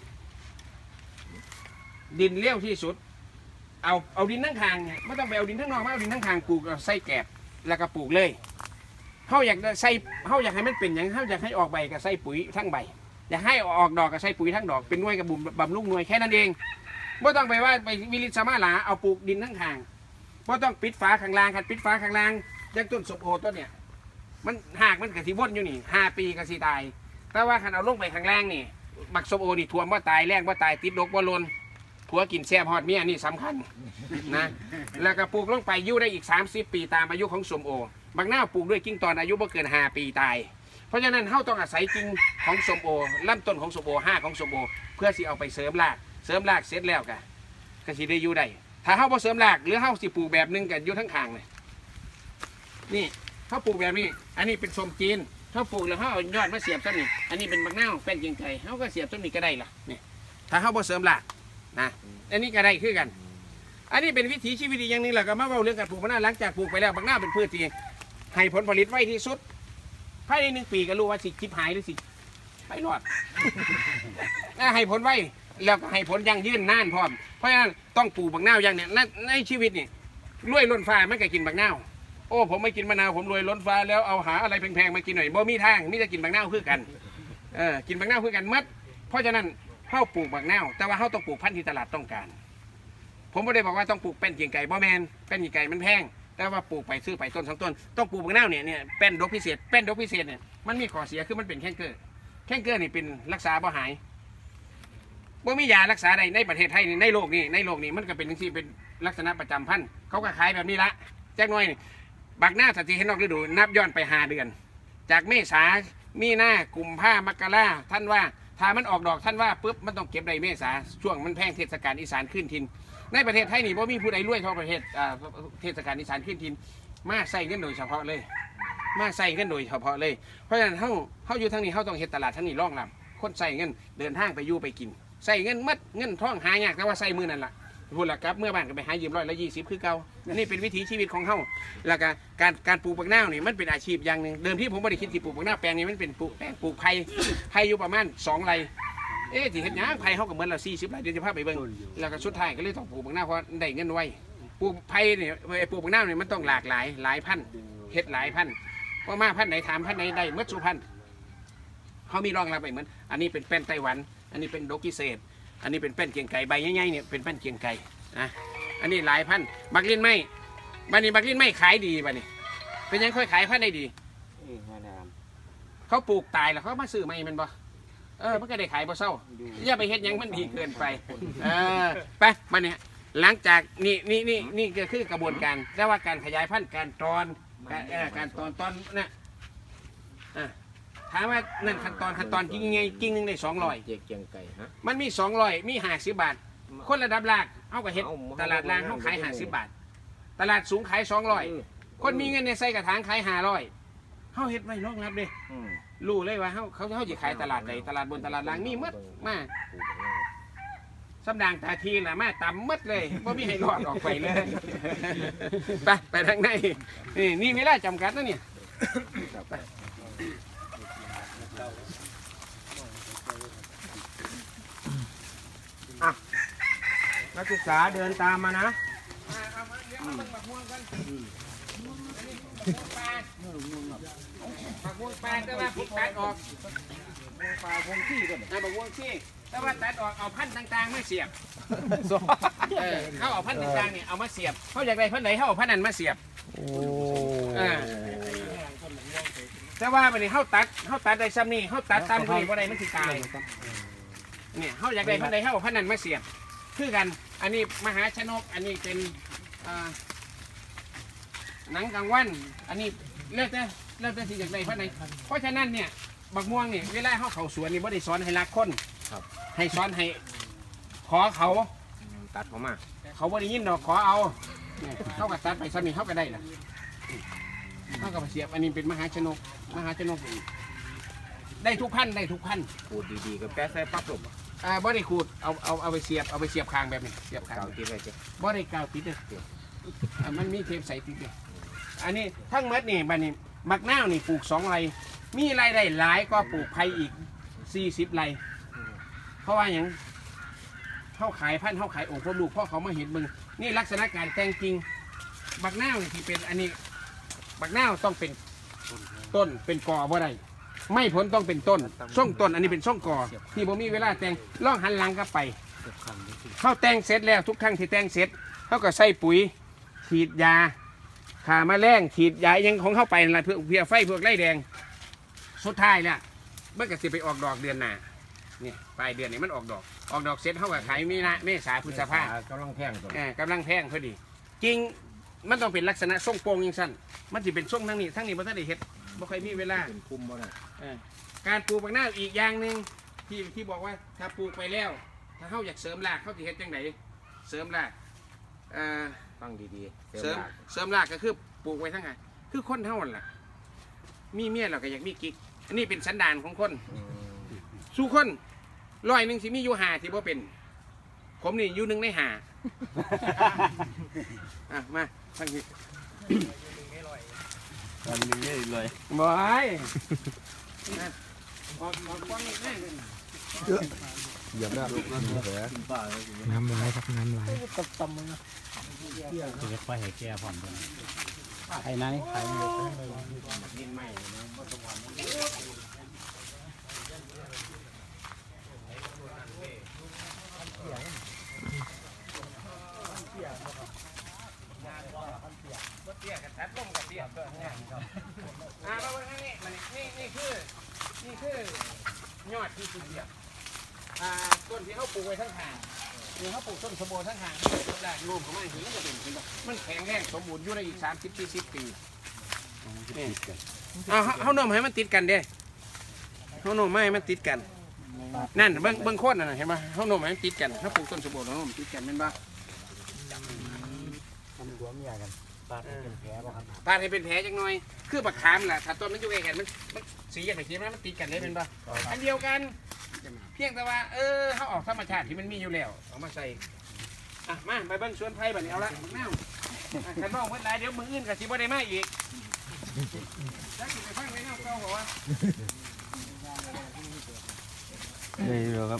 ดินเลี้ยวที่สุด เอาเอาดินทั้งทางเนี่ยไม่ต้องไปเอาดินทั้งนอกไม่เอาดินทั้งทางปลูกเอาใส่แกบแล้วก็ปลูกเลยเขาอยากใส่เขาอยากให้มันเป็นอย่างเขาอยากให้ออกใบก็ใส่ปุ๋ยทั้งใบอยากให้ออกดอกก็ใส่ปุ๋ยทั้งดอกเป็นหน่วยกับบุ่มบำรุงหน่วยแค่นั้นเองไม่ต้องไปว่าไปวิลิตสมาลาเอาปลูกดินทั้งทางไม่ต้องปิดฝาข้างล่างคันปิดฝาข้างล่างยังต้นสมโอต้นเนี่ยมันหากมันกระสีว่นอยู่นี่ห้าปีกระสีตายแต่ว่าคันเอาลงไปข้างล่างนี่บักสมโอนี่ท่วมว่าตายแรงว่าตายติดดกว่าลนผัวกินแซ่บฮอดเมียนี่สำคัญนะแล้วก็ปลูกลงไปอยู่ได้อีกสามสิบปีตามอายุของสมโอบางหน้าปลูกด้วยกิ่งตอนอายุบ่เกินห้าปีตายเพราะฉะนั้นเขาต้องอาศัยกิ่งของสมโอลำต้นของสมโอห้าของสมโอเพื่อสิเอาไปเสริมรากเสริมรากเสร็จแล้วกันก็สิได้อยู่ได้ถ้าเขาบ่เสริมรากหรือเขาสิปลูกแบบนึงกันอยู่ทั้งทางเลยนี่เขาปลูกแบบนี้อันนี้เป็นสมจีนเขาปลูกแล้วเขาเอายอดมาเสียบต้นนี้อันนี้เป็นมะนาวเป็นกิ่งไก่เขาก็เสียบต้นนี้ก็ได้ล่ะนี่ถ้าเขาบ่เสริมรากนะอันนี้ก็ได้คือกัน อันนี้เป็นวิถีชีวิตอย่างนึงแหละก็มาเล่าเรื่องการปลูกมะนาวหลังจากปลูกไปแล้วมะนาวเป็นพืชที่ให้ผลผลิตไวที่สุดภายในหนึ่งปีก็รู้ว่าสิจิบหายหรือสิไปรอด ให้ผลไวแล้วก็ให้ผลยั่งยืนนานพร้อมเพราะฉะนั้นต้องปลูกมะนาวอย่างเนี้ยในชีวิตนี่รวยล้นฟ้ามันก็กินมะนาวโอ้ผมไม่กินมะนาวผมรวยล้นฟ้าแล้วเอาหาอะไรแพงๆมากินหน่อยบ่มีทางมิจะกินมะนาวคือกันเออกินมะนาวคือกันมัดเพราะฉะนั้นเข้าปลูกมะนาวแต่ว่าเข้าต้องปลูกพันธุ์ที่ตลาดต้องการผมไม่ได้บอกว่าต้องปลูกเป็นกิ่งไก่บ่แมนเป็นกิ่งไก่มันแพงแต่ว่าปลูกไปซื้อไปต้นสองต้นต้องปลูกมะนาวเนี่ยเนี่ยเป็นดอกพิเศษเป็นดอกพิเศษเนี่ยมันมีข้อเสียคือมันเป็นแข้งเกลือแข้งเกลือนี่เป็นรักษาบ่หายบ่มียารักษาใดในประเทศไทยนี่ในโลกนี้ในโลกนี้มันก็เป็นทั้งที่เป็นลักษณะประจำพันธุ์เขาก็ขายแบบนี้ละแจ้งน้อยนี่บักหน้าสถิติให้นอกฤดูนับย้อนไปห้าเดือนจากเมษามีนากุมภามกราท่านว่าถ้ามันออกดอกท่านว่าปุ๊บมันต้องเก็บได้เมษาช่วงมันแพงเทศกาลอีสานขึ้นทินในประเทศไทยนี่บ่มีผู้ใดรวยเท่าประเทศเทศกาลอีสานขึ้นทินมาใส่เงินโดยเฉพาะเลยมาใส่เงินโดยเฉพาะเลยเพราะฉะนั้นเขาเขาอยู่ทางนี้เขาต้องเฮ็ดตลาดทางนี้ร่องลำคนใส่เงินเดินทางไปอยู่ไปกินใส่เงินมัดเงินท่องหายากแต่ว่าใส่มือนั่นแหละพูดละครับเมื่อบ้านก็ไปหายืมร้อยละยี่สิบคือเก่านี่เป็นวิถีชีวิตของเขาแล้วก็การการปลูกบักนาวนี่มันเป็นอาชีพอย่างหนึ่งเดิมที่ผมไม่ได้คิดที่ปลูกบักนาวแปลงนี้มันเป็นปลูกแปลงปลูกไผ่ไผ่อยู่ประมาณสองไร่เอ๊ะที่เห็นยังไผ่เขาก็เหมือนเราสี่สิบไร่เดี๋ยวจะพาไปเบิ่งแล้วก็สุดท้ายก็เลยต้องปลูกบักนาวเพราะได้เงินไวปลูกไผ่เนี่ยปลูกบักนาวเนี่ยมันต้องหลากหลายหลายพันเฮ็ดหลายพันเพราะมาพันไหนถามพันไหนได้เมื่อสุพันเขามีรองรับไปเหมือนอันนี้เป็นแป้นไต้หวันอันนี้เป็นดอกพิเศษอันนี้เป็นแป้นเกียงไก่ใบใหญ่ๆเนี่ยเป็นแป้นเกียงไก่นะอันนี้หลายพันบักลิ้นไม้บักนี้บักลิ้นไม้ขายดีบักนี้เป็นยังค่อยขายพันได้ดีเขาปลูกตายแล้วเขามาซื้อไม้มันบ่เออมันก็ได้ขายบ่เศร้าอย่าไปเฮ็ดยังมันดีเกินไปเออไปมาเนี่ยหลังจากนี่นี่นี่นี่ก็คือกระบวนการแต่ว่าการขยายพันธุ์การตอนการเออการตอนตอนน่ะถามว่านั่นขั้นตอนขั้นตอนกิ่งไงกิ่งหนึ่งได้สองร้อย
เกียงไก่ฮะ
มันมีสองร้อยมีห้าสิบบาทคนระดับล่างเขาก็เฮ็ดตลาดล่างเขาขายห้าสิบบาทตลาดสูงขายสองร้อยคนมีเงินในใส่กระถางขายห้าร้อยเขาเฮ็ดไว้รองรับเลยรู้เลยว่าเขาเขาเขาจะขายตลาดใดตลาดบนตลาดล่างมีมัดมาสำดางตาทีแหละมาต่ำมัดเลยว่ามีให้รอดออกไปเลยไปไปทางไหนนี่นี่เวลาจำกัดนะเนี่ย
นักศึกษาเดินตามมานะ
ผักวงปลาแต่ว่าผมตัดออกปลาวงขี้ก็ได้ผักวงขี้แต่ว่าตัดออกเอาพันธุ์ต่างๆไม่เสียบเขาเอาพันธุ์ต่างๆเนี่ยเอามาเสียบเขาอยากได้พันธุ์ไหนเขาเอาพันธุ์นั้นมาเสียบแต่ว่าวันนี้เขาตัดเขาตัดได้ซ้ำนี่เขาตัดตามที่ว่าใดมันสิตายเนี่ยเขาอยากได้พันธุ์ไหนเขาเอาพันธุ์นั้นมาเสียบคือกันอันนี้มหาชนกอันนี้เป็นหนังกลางวันอันนี้เลือกแต่เลือกแต่สิ่งอย่างใดพันไหนเพราะฉะนั้นเนี่ยบักม่วงเนี่ยเวลาเขาเขาสวนนี่ไม่ได้สอนให้รักคนให้สอนให้ขอเขา
ตัดเขามา
เขาไม่ได้ยินหรอกขอเอาเขาก็ตัดไปซ้ำนี่เขาก็ได้ละเขาก็เสียบอันนี้เป็นมหาชนกมหาชนกได้ทุกพันได้ทุกพัน
พูดดีๆก็แป๊ะใส่ปั๊บหลบ
อ่าบ่ได้ขูดเอาเอาเอาไปเสียบเอาไปเสียบคางแบบนี้เสียบคาง
ติดเลยจ้ะ
บ่ได้กาวติดเลยมันมีเทปใส่ติดเลยอันนี้ทั้งเม็ดนี่บัดนี้มักนาวนี่ปลูกสองไร่มีรายได้หลายก็ปลูกไผ่อีกสี่สิบไร่เพราะว่าอย่างเข้าขายพันธุ์เข้าขายองค์พ่อลูกพ่อเขามาเห็นมึงนี่ลักษณะการแต่งจริงบักนาวนี่ที่เป็นอันนี้บักนาวต้องเป็นต้นเป็นกอบ่ได้ไม่ผลต้องเป็นต้นช่องต้นอันนี้เป็นช่องกอที่ผมมีเวลาแต่งล่องหันหลังกลับไปเข้าแต่งเสร็จแล้วทุกครั้งที่แต่งเสร็จเขาก็ใส่ปุ๋ยฉีดยาขาแมลงฉีดยายังของเข้าไปอะไรเพื่อเพียไฟพวกไล่แดงสุดท้ายเนี่ยเมื่อกี้สิไปออกดอกเดือนหน้านี่ปลายเดือนนี้มันออกดอกออกดอกเสร็จเขาก็ขายมีนาเมษาพฤษภา
กำลังแพงตัว
เออกำลังแพงพอดีจริงมันต้องเป็นลักษณะทรงโป่งยังสั้นมันจะเป็นทรงทั้งนี้ทั้งนี้มันต้องได้เห็ดบ่ค่อยมีเวลา
เป็นคุมบ่ได้
เออการปลูกบางหน้าอีกอย่างหนึ่งที่ที่บอกว่าถ้าปลูกไปแล้ว ถ้าเขาอยากเสริมรากเขาจะเห็ดจังไหนเสริมรากเอ่อ
ฟังดีๆ
เสริมเสริมรากก็คือปลูกไว้ทั้งไงคือคนเท่านั้นแหละมีเมียเราก็อยากมีกิ๊กอันนี้เป็นสันดานของคน
อืม
สู้คนร้อยหนึ่งสิมีอยู่หาที่บ่เป็นผมนี่อยู่หนึ่งในหา อ่ะมาฟังที
วันนี้เลย
บอยนะออกออกกว้างนิดนึง
เหยียบแล้วแผล
น้ำลายครับน้ำลาย
จะไปให้แก้ผ่อนด้วยไอ้ไหนไอ้
ดินใหม่นะเตี้ยกับตัดลงกับเตี้ยก็ง่ายครับอ่าเราไว้ให้นี่มันนี่นี่คือนี่คือยอดที่สุดเดียวอ่าต้นที่เขาปลูกไว้ทั้งทางนี่เขาปลูกต้นสมบูรณ์ทั้งทางต้นแรกรวมของมันถึงมันจะเป็นขึ้นมันแข็งแรงสมบูรณ์อยู่ได้อีกสามสิบสี่สิบปีนี่เอาเขาโน้มให้มันติดกันเด้เขาโน้มไม่ให้มันติดกันนั่นเบิ้งเบิ้งโคตรนั่นเห็นไหมเขาโน้มให้มันติดกันเขาปลูกต้นสมบูรณ์เขาโน้มติดกันเป็นบ้า
ทำหัวเมียกันปาดเป็นแผลป่ะครับ
ปาดให้เป็นแผลจังหน่อยคือบักขามแหละถ้าต้นมันอยู่ใกล้กันมันมันสีอย่างไรสีมันมันติดกันได้เป็นบ้าอันเดียวกันเพียงแต่ว่าเออเขาออกธรรมชาติที่มันมีอยู่แล้วเอามาใส่อ่ะมาไปเบิ้งสวนไผ่แบบนี้เอาละแมวขันน้องเพิ่นหลายเดี๋ยวมืออื่นกับสีบ่ได้มาอีกแล้วสิไปฟังไว้แนวเก่าบอกว่า
นี่เหรอครับ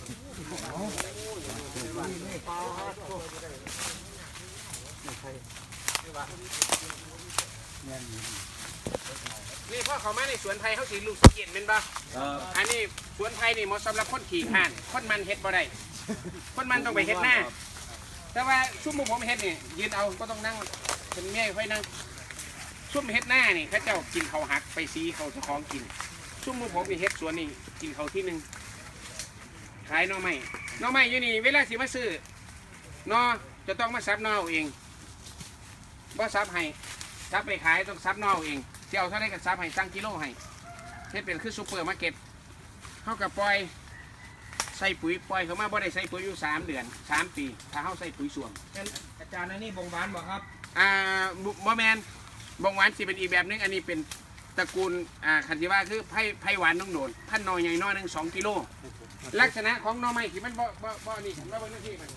นี่พ่อเขามาในสวนไผ่เขาสีลูกสังเกตเป็นป่ะอันนี้สวนไผ่นี่เหมาะสำหรับคนขี่ข้านคนมันเฮ็ดบ่ได้คนมันต้องไปเฮ็ดหน้าแต่ว่าชุ่มมุผมเฮ็ดนี่ยืนเอาก็ต้องนั่งเป็นเมียค่อยนั่งชุ่มเฮ็ดหน้านี่เขาเจ้ากินเขาหักไปซีเขาจะคล้องกินชุ่มมุผมนี่เฮ็ดสวนนี่กินเขาที่หนึ่งขายหน่อไม้หน่อไม้อยู่นี่เวลาสิมาซื้อหน่อจะต้องมาซับหน่อเอาเองบ่ซับให้ซับไปขายต้องซับหน่อเอาเองเจ้าเท่าไรกันซับให้ตั้งกิโลให้เฮ็ดเป็นคือซูเปอร์มาร์เก็ตเขากับปล่อยใส่ปุ๋ยปล่อยเขามาบ่ได้ใส่ปุ๋ยอยู่สามเดือนสามปีถ้าเขาใส่ปุ๋ยส่วน
อาจารย์อันนี้บงบานบอกครับ
อ่าบ่แมนบงหวานสิเป็นอีกแบบนึงอันนี้เป็นตระกูลอ่าคันที่ว่าคือไผ่ไผ่หวานน้องโดนพันหน่อยใหญ่น้อยหนึ่งสองกิโลลักษณะของหน่อไม้ที่มันบ่บ่บ่นี่ฉันว่าเบิ่งหน้าที่มัน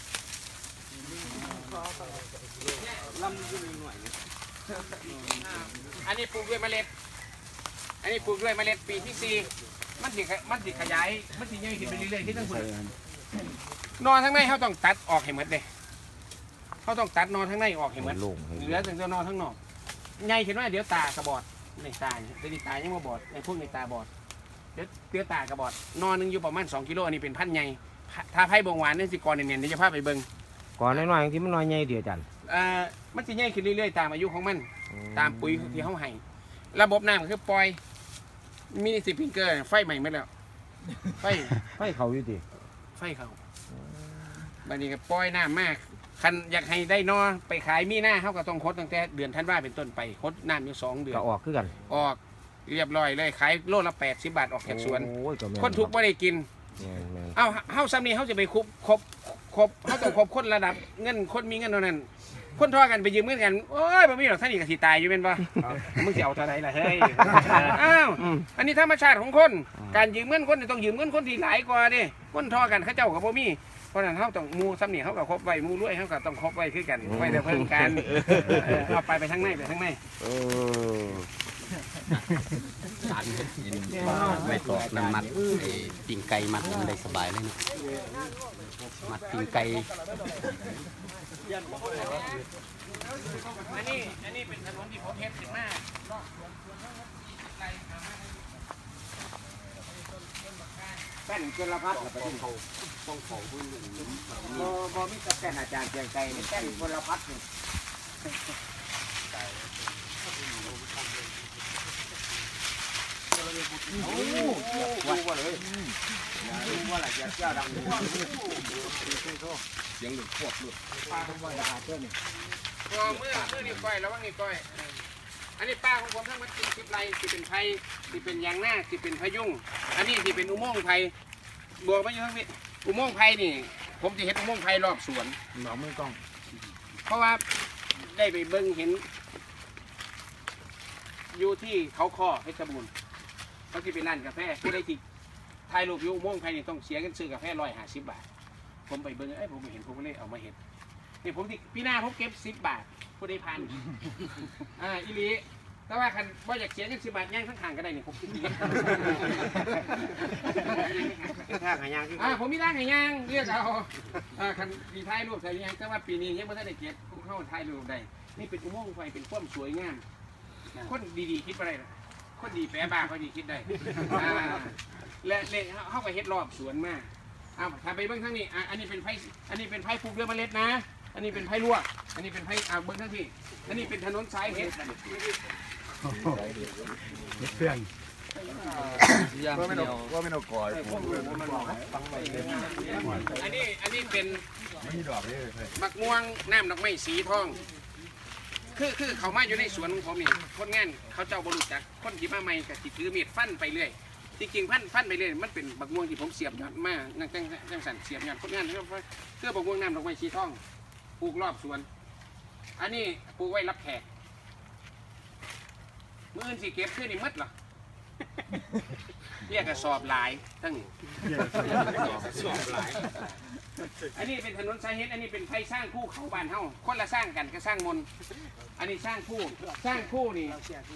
ลำอยู่หน่อยอันนี้ปลูกด้วยเมล็ดอันนี้ปลูกด้วยเมล็ดปีที่สี่มันสิมันสิขยายมันสิใหญ่ขึ้นไปเรื่อยๆที่ทั้งหมดนอนทั้งในเขาต้องตัดออกให้หมดเลยเขาต้องตัดนอนทั้งในออกให้หมดเหลือแต่ตัวนอนทั้งนอกใหญ่ขึ้นว่าเดี๋ยวตากระบอดในตาเนี่ยเดี๋ยวตายังมาบอดในพวกในตาบอดเดี๋ยวเดี๋ยวตากระบอดนอนนึงอยู่ประมาณสองกิโลอันนี้เป็นพันใหญ่ถ้าไผ่บงหวานนี่สิกรเนียนๆเดี๋ยวจะพาไปเบิ่ง
ก่อนน้อยๆที่มันน้อยใหญ่เดียวจัน
อ่ามันสิใหญ่ขึ้นเรื่อยๆตามอายุของมันตามปุ๋ยที่เขาให้ระบบน้ำคือปล่อยมินิสปริงเกอร์ไฟใหม่หมดแล้วไฟ
ไฟเขาอยู่ดิ
ไฟเขาบัดนี้ก็ปล่อยน้ำมากคันอยากให้ได้นอไปขายมีหน้าเขาก็ต้องคดตั้งแต่เดือนธันวาเป็นต้นไปคดน้ำอยู่สองเดือน
ก็ออกคือกัน
ออกเรียบร้อยเลยขายโลละแปดสิบบาทออกจากสวน
โอ้ยก็แม่
คนทุกข์ไม่ได้กิน
แม่น
เอ้าเฮาซ้ำนี้เขาจะไปครบครบครบเขาต้องครบคนระดับเงินคนมีเงินเท่านั้นคนทอกันไปยืมเงินกันโอ้ยบ่มีหรอกท่านนี่ก็สิตายอยู่เป็นปะมึงจะเอาเท่าไหร่ล่ะเฮ้ยอ้าวอันนี้ธรรมชาติของคนการยืมเงินคนต้องยืมเงินคนที่หลายกว่าดิคนทอกันเขาเจ้ากับบ่มีเพราะฉะนั้นเขาต้องมูซ้ำนี่เขาก็ครบไว้มูรวยเขาก็ต้องครบไว้คือกันไว้แต่เพิ่มกันเอาไปไปทางในไปทางใน
เออ
สารานไม่ตอกมันมัดไอ้ปิ่งไก่มัดมันได้สบายเลยเนาะมัดปิ่งไก่
อันนี้อันนี้เป็นถนนที่ผมเฮ็ดขึ้นมาแป้นจุลพัฒน์ป้องเขาป้องเขาพื้นโมโมมิตรแป้นอาจารย์เจียงไกรแป้นจุลพัฒน์โอ้โหว่าว่าเลยว่าอะไรจะเจ้าดังเสียงหลุดพวกหลุดป้าต้องว่าด่าเพื่อนนี่เมื่อเมื่อนี่ก้อยแล้วว่านี่ก้อยอันนี้ป้าของผมทั้งหมดสิบสิบไร่ที่เป็นไผ่ที่เป็นยางหน้าที่เป็นพยุงอันนี้ที่เป็นอุโมงค์ไผ่บวกไปอยู่ทั้งนี้อุโมงค์ไผ่นี่ผมจะเห็นอุโมงค์ไผ่รอบสวนหนองมือกล้องเพราะว่าได้ไปเบิ่งเห็นอยู่ที่เขาคอเพชรบูรณ์เขาที่เป็นร้านกาแฟผู้ใดที่ถ่ายรูปอยู่อุโมงค์ไผ่นี่ต้องเสียกันซื้อกาแฟร้อยห้าสิบบาทผมไปเบิ่งเอ้ยผมเห็นผมก็เลยเอามาเห็นนี่ผมที่พี่หน้าผมเก็บสิบบาทผู้ใดพันอ่าอีหลีแต่ว่าคันว่าอยากเสียเงินสิบบาทย่างทั้งทางก็ได้นี่ผมคิดดีทางหายางอ่าผมมีทางหายางเรียกเอาอ่าคันดีท้ายรูปใส่ยังแต่ว่าปีนี้ยังไม่ได้เก็บผมเข้าท้ายรูปได้นี่เป็นอุโมงค์ไฟเป็นความสวยงามคนดีๆคิดอะไรล่ะคนดีแปะบ้าเขาดีคิดได้อ่าและเนี่ยเข้าไปเฮ็ดรอบสวนมากอ้าวถ้าไปเบื้องทั้งนี้อ่าอันนี้เป็นไผ่อันนี้เป็นไผ่ปลูกเรือเมล็ดนะอันนี้เป็นไผ่ลวกอันนี้เป็นไผ่อ่าเบื้องทั้งที่อันนี้เป็นถนนสายเฮ็ด
เพื่อน
ว่าไม่เอาว่าไม่เอาก่อย
อันนี้อันนี้เป็น
ไม่มีดอกเลย
มักม่วงน้ำดอกไม้สีทองคือคือเขามาอยู่ในสวนของผมนี่คนงานเขาเจ้าบริจักคนที่มาใหม่กับที่ถือมีดฟันไปเรื่อยจริงๆพันฟันไปเรื่อยมันเป็นบักม่วงที่ผมเสียบยอดมานั่งจังจังสันเสียบยอดคนงานเพื่อเพื่อบักม่วงน้ำดอกไม้สีทองปลูกรอบสวนอันนี้ปลูกไว้รับแขกเมื่ออื่นสิเก็บขึ้นนี่มัดเหรอเรียกกระสอบหลายทั้งสอบหลายอันนี้เป็นถนนสายเฮ็ดอันนี้เป็นไผ่สร้างคู่เขาบ้านเฮาคนละสร้างกันก็สร้างมนอันนี้สร้างคู่สร้างคู่นี่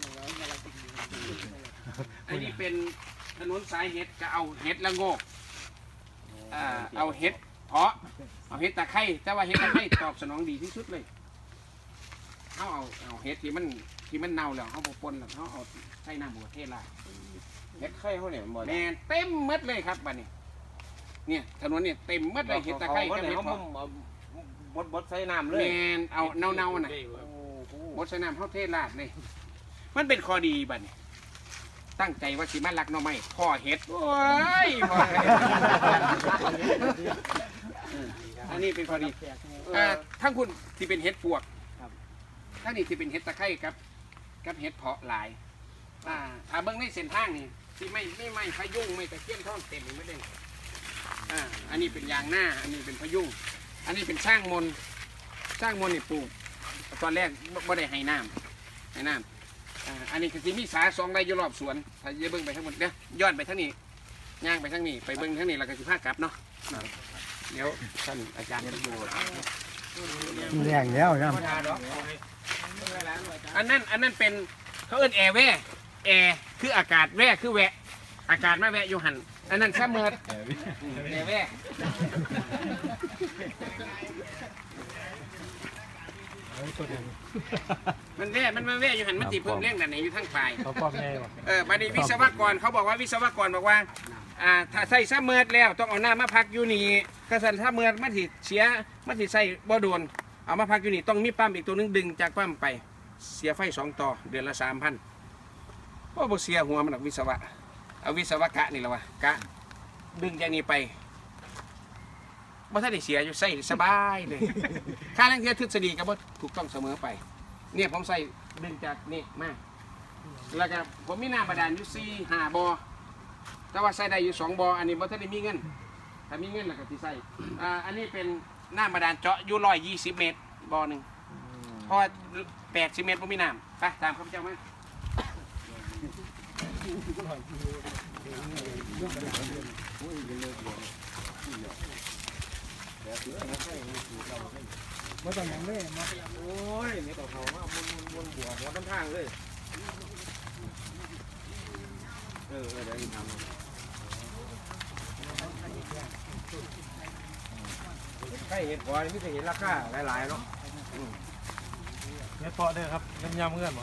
อันนี้เป็นถนนสายเฮ็ดก็เอาเฮ็ดละโงกอ่าเอาเฮ็ดเพาะเอาเฮ็ดตะไคร้แต่ว่าเฮ็ดตะไคร้ตอบสนองดีที่สุดเลยเขาเอาเอาเฮ็ดที่มันที่มันเน่าแล้วเขาปนแล้วเขาเอาใส่น้ำบัวเทศละเฮ็ดไข่เขาเนี่ยมันบ่แน่เต็มมัดเลยครับบ้านนี้เนี่ยถนนเนี่ยเต็มมัดเลยเฮ็ดตะไคร้กับเฮ็ดเพาะบดบดใส่น้ำเลยแน่เอาเน่าเน่าน่ะบดใส่น้ำเขาเทศลาดเลยมันเป็นข้อดีบ้านนี้ตั้งใจว่าสิมาลักน้อไม้พ่อเฮ็ดโอ้ยอันนี้เป็นข้อดีทั้งคุณที่เป็นเฮ็ดปวกทั้งนี้ที่เป็นเฮ็ดตะไคร้ครับกับเฮ็ดเพาะหลายถ้าเบิ้งในเส้นทางนี่ที่ไม่ไม่ไม่พยุงไม่ตะเกียนท่องเต็มไม่ได้อ่าอันนี้เป็นยางหน้าอันนี้เป็นพยุงอันนี้เป็นสร้างมนสร้างมนนี่ปลูกตอนแรกไม่ได้ให้น้ำให้น้ำอันนี้คือที่มีสาสองไรอยู่รอบสวนถ้าจะเบิ้งไปทั้งหมดเนี่ยย้อนไปทั้งนี้ย่างไปทั้งนี้ไปเบิ้งทั้งนี้เราก็จะพากลับเนาะเดี๋ยวท่านอาจารย์จะดู
แรงแล้วครับ
อันนั้นอันนั้นเป็นเขาเอิ้นแอร์แว่แอร์คืออากาศแว่คือแวะอากาศมาแวะอยู่หันอันนั้นแค่เมือดแอร์แว่มันแว่มันมาแว่อยู่หันมันตีเพิ่มเร่งแต่ไหนอยู่ทั้งปลาย
เขาป้อมแน่ว่ะ
เออบัดนี้วิศวกรเขาบอกว่าวิศวกรบอกว่าอ่าถ้าใส่ซ้ำเมือดแล้วต้องเอาหน้ามาพักอยู่นี่กระสันถ้าเมือดมันถิเสียมันถิใส่บ่โดนเอามาพักอยู่นี่ต้องมีปั๊มอีกตัวนึงดึงจากปั๊มไปเสียไฟสองต่อเดือนละสามพันเพราะบ่เสียหัวมันหรอกวิศวะเอาวิศวกะนี่แหละวะกะดึงจากนี้ไปบ่ถ้าได้เสียอยู่ใส่สบายเลยค่าแรงเทียทฤษฎีก็บ่ถูกต้องเสมอไปเนี่ยผมใส่ดึงจากนี่มาแล้วก็ผมมีน้ำบาดาลอยู่สี่ห้าบ่อแต่ว่าใส่ได้อยู่สองบ่ออันนี้บ่ถ้าได้มีเงินถ้ามีเงินแล้วก็ที่ใส่อ่าอันนี้เป็นน้ำบาดาลเจาะอยู่ร้อยยี่สิบเมตรบ่อหนึ่งเพราะแปดสิบเมตรผมมีน้ำไปตามข้าพเจ้ามา
ไม่ต้องยังเลยมา
โอ้ยนี่ต่อเขาว่าวนวนวนหัวหัวต้นทางเลย
เออเออเดี๋ยวทำใครเห็นพอนี่ไม่เคยเห็นราคาหลายๆเนาะ
เฮ็ดเพาะเด้อครับยำยำเงื่อนบ่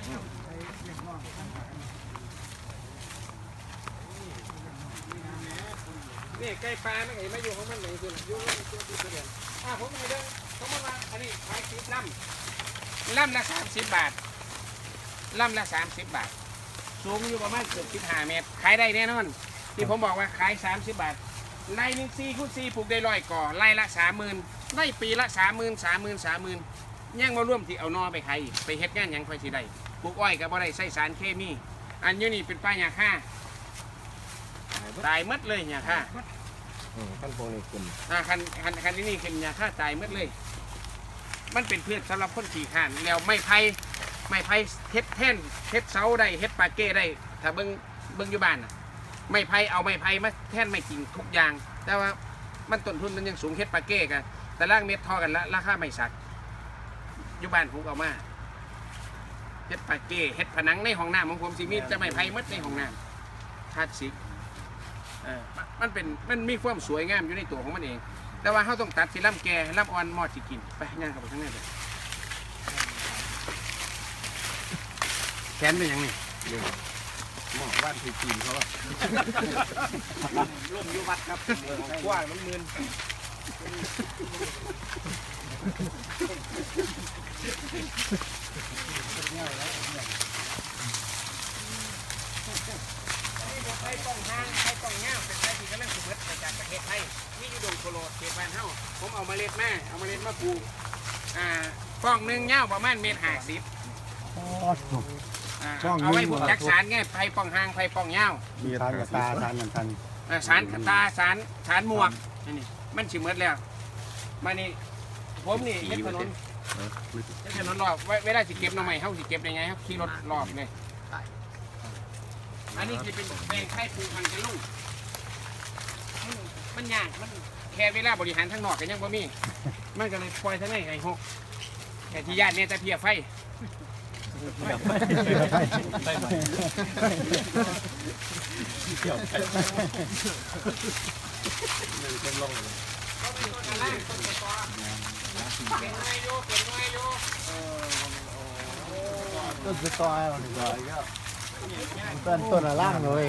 นี่ไก่ปลาไม่เห็นมาอยู่ของมันเลยคืออยู่ในตัวที่เดือนอ่าผมให้เด้อสมมติว่าอันนี้ขายสิบลำลำละสามสิบบาทลำละสามสิบบาทสูงอยู่ประมาณเกือบสิบห้าเมตรขายได้แน่นอนที่ผมบอกว่าขายสามสิบบาทไร่หนึ่งสี่คูณสี่ปลูกได้ร้อยก่อไร่ละสามหมื่นไร่ปีละสามหมื่นสามหมื่นสามหมื่นยังมาร่วมที่เอานอไปขายอีกไปเฮ็ดงานหยังค่อยสิได้ปลูกอ้อยก็บ่ได้ใส่สารเคมีอันนี้นี่เป็นป้ายหญ้าค่าตายหมดเลยหญ้าค่า
ขั้นพวกนี้ขึ้น
อ่าคันคันคันที่นี่เป็นหญ้าค่าตายหมดเลย มันเป็นพืชสำหรับคนขี่ข้านแล้วไม่ไผ่ไม่ไผ่เฮ็ดแท่นเฮ็ดเสาได้เฮ็ดปาเก้ได้ถ้าเบิ่งเบิ่งอยู่บ้านน่ะไม่ไผ่เอาไม่ไผ่มาแท่นไม่กิ่งทุกอย่าง แต่ว่ามันต้นทุนมันยังสูงเฮ็ดปาเก้กันแต่ล่างเม็ดทอกันละราคาไม่สักอยู่บ้านผมเอามาเฮ็ดปาเก้เฮ็ดผนังในห้องน้ำของผมสิมีจะไม่ไผ่หมดในห้องน้ำคลาสสิกเออมันเป็นมันมีความสวยงามอยู่ในตัวของมันเอง แต่ว่าเขาต้องตัดสิล่ำแก่ล่ำอ่อนมอดสิกินไปย่างเข้าไปข้างในเลยแขนเป็นยังไง
หมอบ้านคือจีนเขาอะ
ร่มอยู่วัดครับ
กว้างมันมืน
ไทยป้องห้างไทยป้องเงาเป็นไทยที่กำลังสุดมาจากประเทศไทยนี่อยู่ดงโคโลเขตบ้านเฮาผมเอามาเล็ดมาเอามาเล็ดมาปลูกอ่าป้องหนึ่งเงาประมาณเมตรห้าสิบเอาไว้บุกจักสารไงไทยป้องห้างไทยป้องเงา
มีทานกับตาทานกันทัน
สารตาสารสารหมวกนี่มันฉิมเมดแล้วมานี่ผมนี่เฮ็ดถนนเฮ็ดถนนรอบเวลาสิเก็บหน่อไม้เฮาสิเก็บได้ไงครับขี่รถรอบเลยอันนี้จะเป็นแปลงไข่ปลูกพันธุ์กระลุ่งมันยากมันแค่เวลาบริหารทั้งนอกกันยังบ่มีมันก็เลยปล่อยทั้งในไอ้หกแต่ที่ญาติเนี่ยแต่เพียไฟ
ต้นสตออะไรหนึ่งร้อยก็ต้นต้นล่างเลย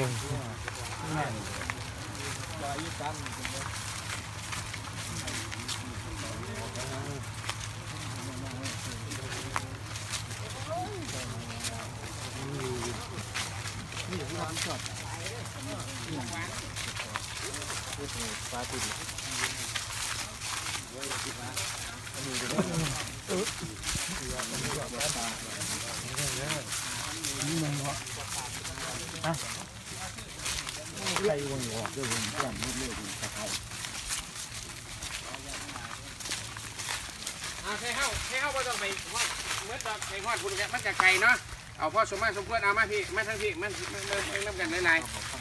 ใครวงหัวด้วยวงแก้มเรื่อยๆตะไคร้
อ่าใช่เฮ้าใช่เฮ้าก็ต้องไปฮอดเมื่อดอกไปฮอดคุณแกมันจะไกลเนาะเอาพ่อสมมาสมควรเอามาพี่มาทั้งพี่มันมันมันน้ำกันหลาย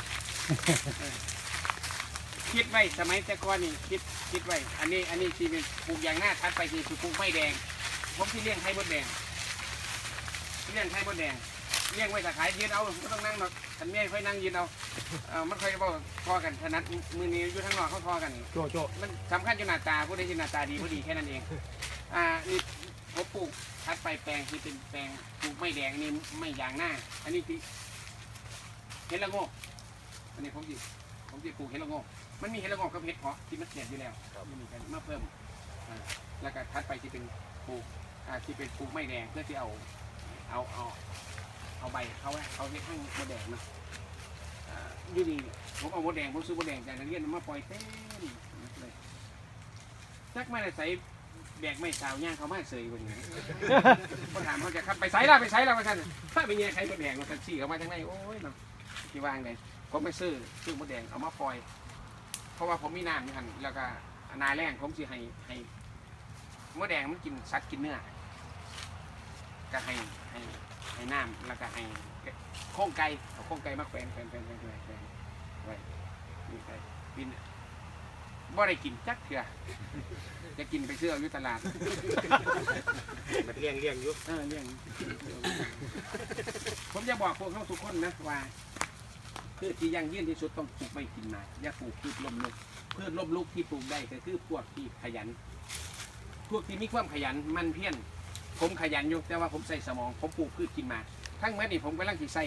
ๆคิดไว้สมัยแต่ก่อนนี่คิดคิดไว้อันนี้อันนี้ที่เป็นปลูกอย่างหน้าทัดไปที่คือปลูกไม้แดงผมที่เลี้ยงไข่มดแดงเลี้ยงไข่มดแดงเลี้ยงไว้ถ้าขายยืนเอาไม่ต้องนั่งหรอกฉันไม่ค่อยนั่งยืนเอาเออมันค่อยบอกทอกันถนัดมือนี้อยู่ทางนอกเขาทอกันโจโจมันสำคัญอยู่หน้าตาผู้ใดที่หน้าตาดีผู้ดีแค่นั้นเองอ่านี่ผมปลูกทัดไปแปลงที่เป็นแปลงปลูกไม้แดงนี่ไม่ยางหน้าอันนี้ที่เห็ดละโงกอันนี้ผมจีผมจีปลูกเห็ดละโงกมันมีเห็ดละโงกกับเห็ดเพาะที่มันเสียดอยู่แล้วมันมีกันมาเพิ่มแล้วก็ทัดไปที่เป็นปลูกอ่าที่เป็นปลูกไม้แดงเพื่อที่เอาเอาเอาเอาใบเขาเขาเห็ดข้างมดแดงนะอยู่ดีผมเอามดแดงผมซื้อมดแดงจากนักเรียนมาปล่อยเต้นเลยจักไม่ได้ใส่แบกไม่สาวย่างเขาไม่เสยคนนี้เขาถามเขาจะขับไปใส่ละไปใส่ละมาท่านถ้าไปเนี่ยใครมดแดงมาท่านชี้เขามาทางไหนโอ้ยเนาะที่วางเลยผมไปซื้อซื้อมดแดงเอามาปล่อยเพราะว่าผมมีน้ำนี่ท่านแล้วก็นาแรงผมสิให้ให้มดแดงมันกินสัตว์กินเนื้อก็ให้ให้ให้น้ำแล้วก็ให้โค้งไก่เอาโค้งไก่มาแขวนแขวนแขวนแขวนแขวนแขวนไว้นี่ไก่บินบ่ได้กินจักเถื่อจะกินไปเชื่ออยู่ตลาดมันเลี้ยงเลี้ยงอยู่เออเลี้ยงผมจะบอกพวกเขาทุกคนนะว่าพืชที่ยั่งยืนที่สุดต้องปลูกไม่กินหมากอย่าปลูกพืชล้มลุกพืชล้มลุกที่ปลูกได้ก็คือพวกที่ขยันพวกที่มีความขยันมันเพี้ยนผมขยันอยู่แต่ว่าผมใส่สมองผมปลูกพืชกินหมากทั้งเมื่อนี่ผมกำลังที่ใส่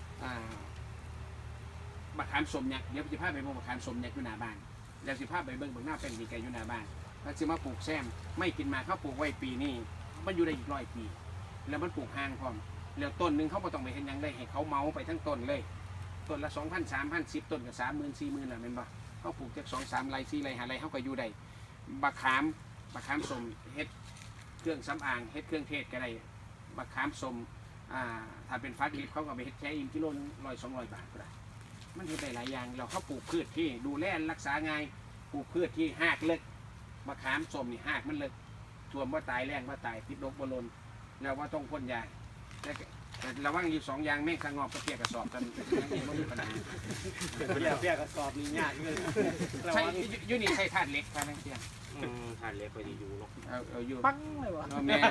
มะขามสมเนี่ยเดี๋ยวจะพาไปเบิ่งมะขามสมเนี่ยอยู่หน้าบ้านเดี๋ยวสิพาไปเบิ่งเบิ่งหน้าเป็นดีไก่อยู่หน้าบ้านแล้วสิมาปลูกแซมไม่กินหมากเขาปลูกไว้ปีนี้มันอยู่ได้อีกร้อยปีแล้วมันปลูกห่างพร้อมแล้วต้นหนึ่งเขาไม่ต้องไปเห็นยังได้ให้เขาเมาไปทั้งต้นเลยต้นละสองพันสามพันสิบต้นกับสามหมื่นสี่หมื่นละเป็นบ่เขาปลูกจากสองสามไรสี่ไรหาไรเขาก็อยู่ได้มะขามมะขามสมเฮ็ดเครื่องสำอางเฮ็ดเครื่องเทศก็ได้มะขามสมอ่าถ้าเป็นฟักลิฟเขาก็ไปเฮ็ดแค่อิมกิโลร้อยสองร้อยบาทก็ได้มันเฮ็ดได้หลายอย่างเราเขาปลูกพืชที่ดูแลรักษาง่ายปลูกพืชที่หากเล็กมะขามสมนี่หากมันเล็กท่วมว่าตายแรงว่าตายติดลกบอลนแล้วว่าต้องพ่นยาแต่ระวังอยู่สองอย่างแม่งสงบกระเทียกระสอบกันนี่ไม่มีปัญหา
เปียกเปียกกระสอบนี่ยากเลย
ใช่ยูนี่ใช่ธาตุเหล็กธาตุเทียน
ทานเล็กไปดีอยู่เนาะ
เอาเอาอยู่
ปังเลยวะ
แม่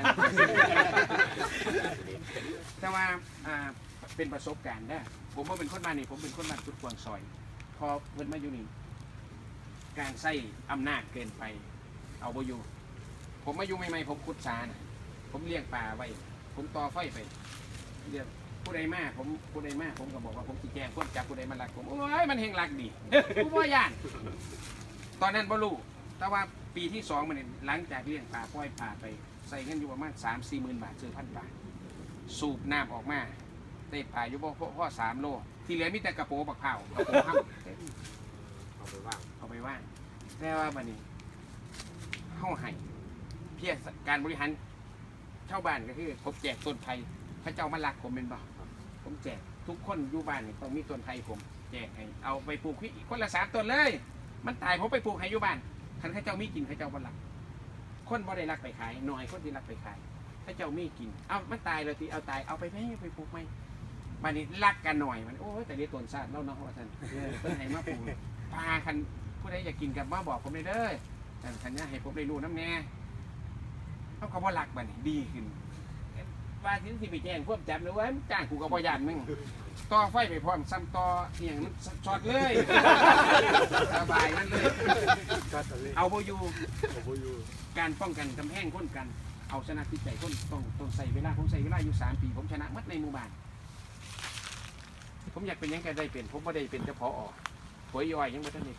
แต่ว่าอ่าเป็นประสบการณ์ได้ผมว่าเป็นคนมานี่ผมเป็นคนมาจุดกวางซอยพอเพิ่นมาอยู่นี่การใส่อำนาจเกินไปเอาบ่อยู่ผมมาอยู่ใหม่ๆผมขุดสานะผมเลี้ยงปลาไว้ผมต่อไฟไปเดี๋ยวผู้ใดมาผมผู้ใดมาผมก็บอกว่าผมจีแจงพวกจับผู้ใดมาลักผมโอ้ยมันเฮงลักดีผู้ว่าย่านตอนนั้นบ่รู้แต่ว่าปีที่สองมันเนี่ยหลังจากเลี้ยงปลาปล่อยปลาไปใส่เงินอยู่ประมาณสามสี่หมื่นบาทซื้อพันปลาสูบน้ำออกมาได้ปลาอยู่บ่พ่อสามโลที่เหลือมีแต่กระโปงบักเผากระโปงห้ำ
เอาไปว่าง
เอาไปว่างแต่ว่าบัดนี้เข้าให้เพียรการบริหารชาวบ้านก็คือผมแจกต้นไผ่พระเจ้ามาลักผมเป็นบ่ผมแจกทุกคนอยู่บ้านนี่ต้องมีต้นไผ่ผมแจกให้เอาไปปลูกคนละสามต้นเลยมันตายผมไปปลูกให้อยู่บ้านคันข้าเจ้ามีกินข้าเจ้าบ่ลักคนบ่ได้ลักไปขายหน่อยคนที่ลักไปขายข้าเจ้ามีกินเอามันตายเลยทีเอาตายเอาไปไหมไปปลูกไหมบ้านนี้ลักกันหน่อยมันโอ้ยแต่เรียกต้นซาดเล่าเนาะว่าท่านเพิ่นให้มาปลูกปลาคันผู้ใดอยากกินกับมาบอกผมเลยเด้อแต่คันนี้ให้ผมได้รู้น้ำแน่เขาก็บ่ลักบ้านนี้ดีขึ้นว่าที่ที่ไปแจ้งพวกจับเลยว่าจ้างกูกับบ่ยานมึงต่อไฟไปพร้อมซ้ำต่อเอียงมันช็อตเลยสบายนั่นเลยเอาบ่อยู่การป้องกันกำแพงคนกันเอาชนะจิตใจคนต้องต้องใส่เวลาผมใส่เวลาอยู่สามปีผมชนะมัดในหมู่บ้านผมอยากเป็นยังไงได้เป็นผมไม่ได้เป็นเจ้าพออหวยย่อยยังไม่ทันได้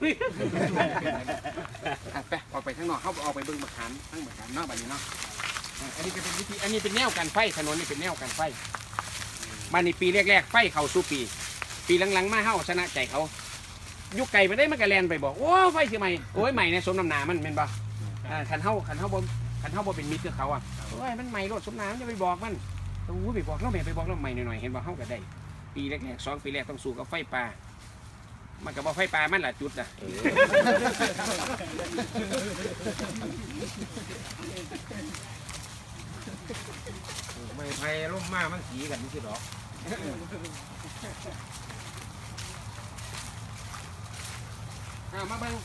ไปออกไปข้างนอกเขาออกไปเบิ้งมะขามทั้งมะขามเนาะแบบนี้เนาะอันนี้เป็นวิธีอันนี้เป็นแนวการไฟถนนนี่เป็นแนวการไฟมาในปีแรกๆไฟเขาสู้ปีปีหลังๆมาเฮ้าชนะใจเขายุคไก่ไปได้มันกระแลนไปบอกโอ้ไฟสิใหม่โอ้ยใหม่ในสมน้ำหนามันเป็นบ่ขันเฮ้าขันเฮ้าบนขันเฮ้าบนเป็นมิตรกับเขาอ่ะโอ้ยมันใหม่รถสมน้ำจะไปบอกมันต้องไปบอกเราแม่ไปบอกเราใหม่หน่อยๆเห็นบ่เฮ้าก็ได้ปีแรกๆสองปีแรกต้องสู้กับไฟป่ามันกับว่าไฟป่ามันหละจุดนะ
ไม่ไผ่ร่มมากมันสีกันนี่สิดอก
มาบัง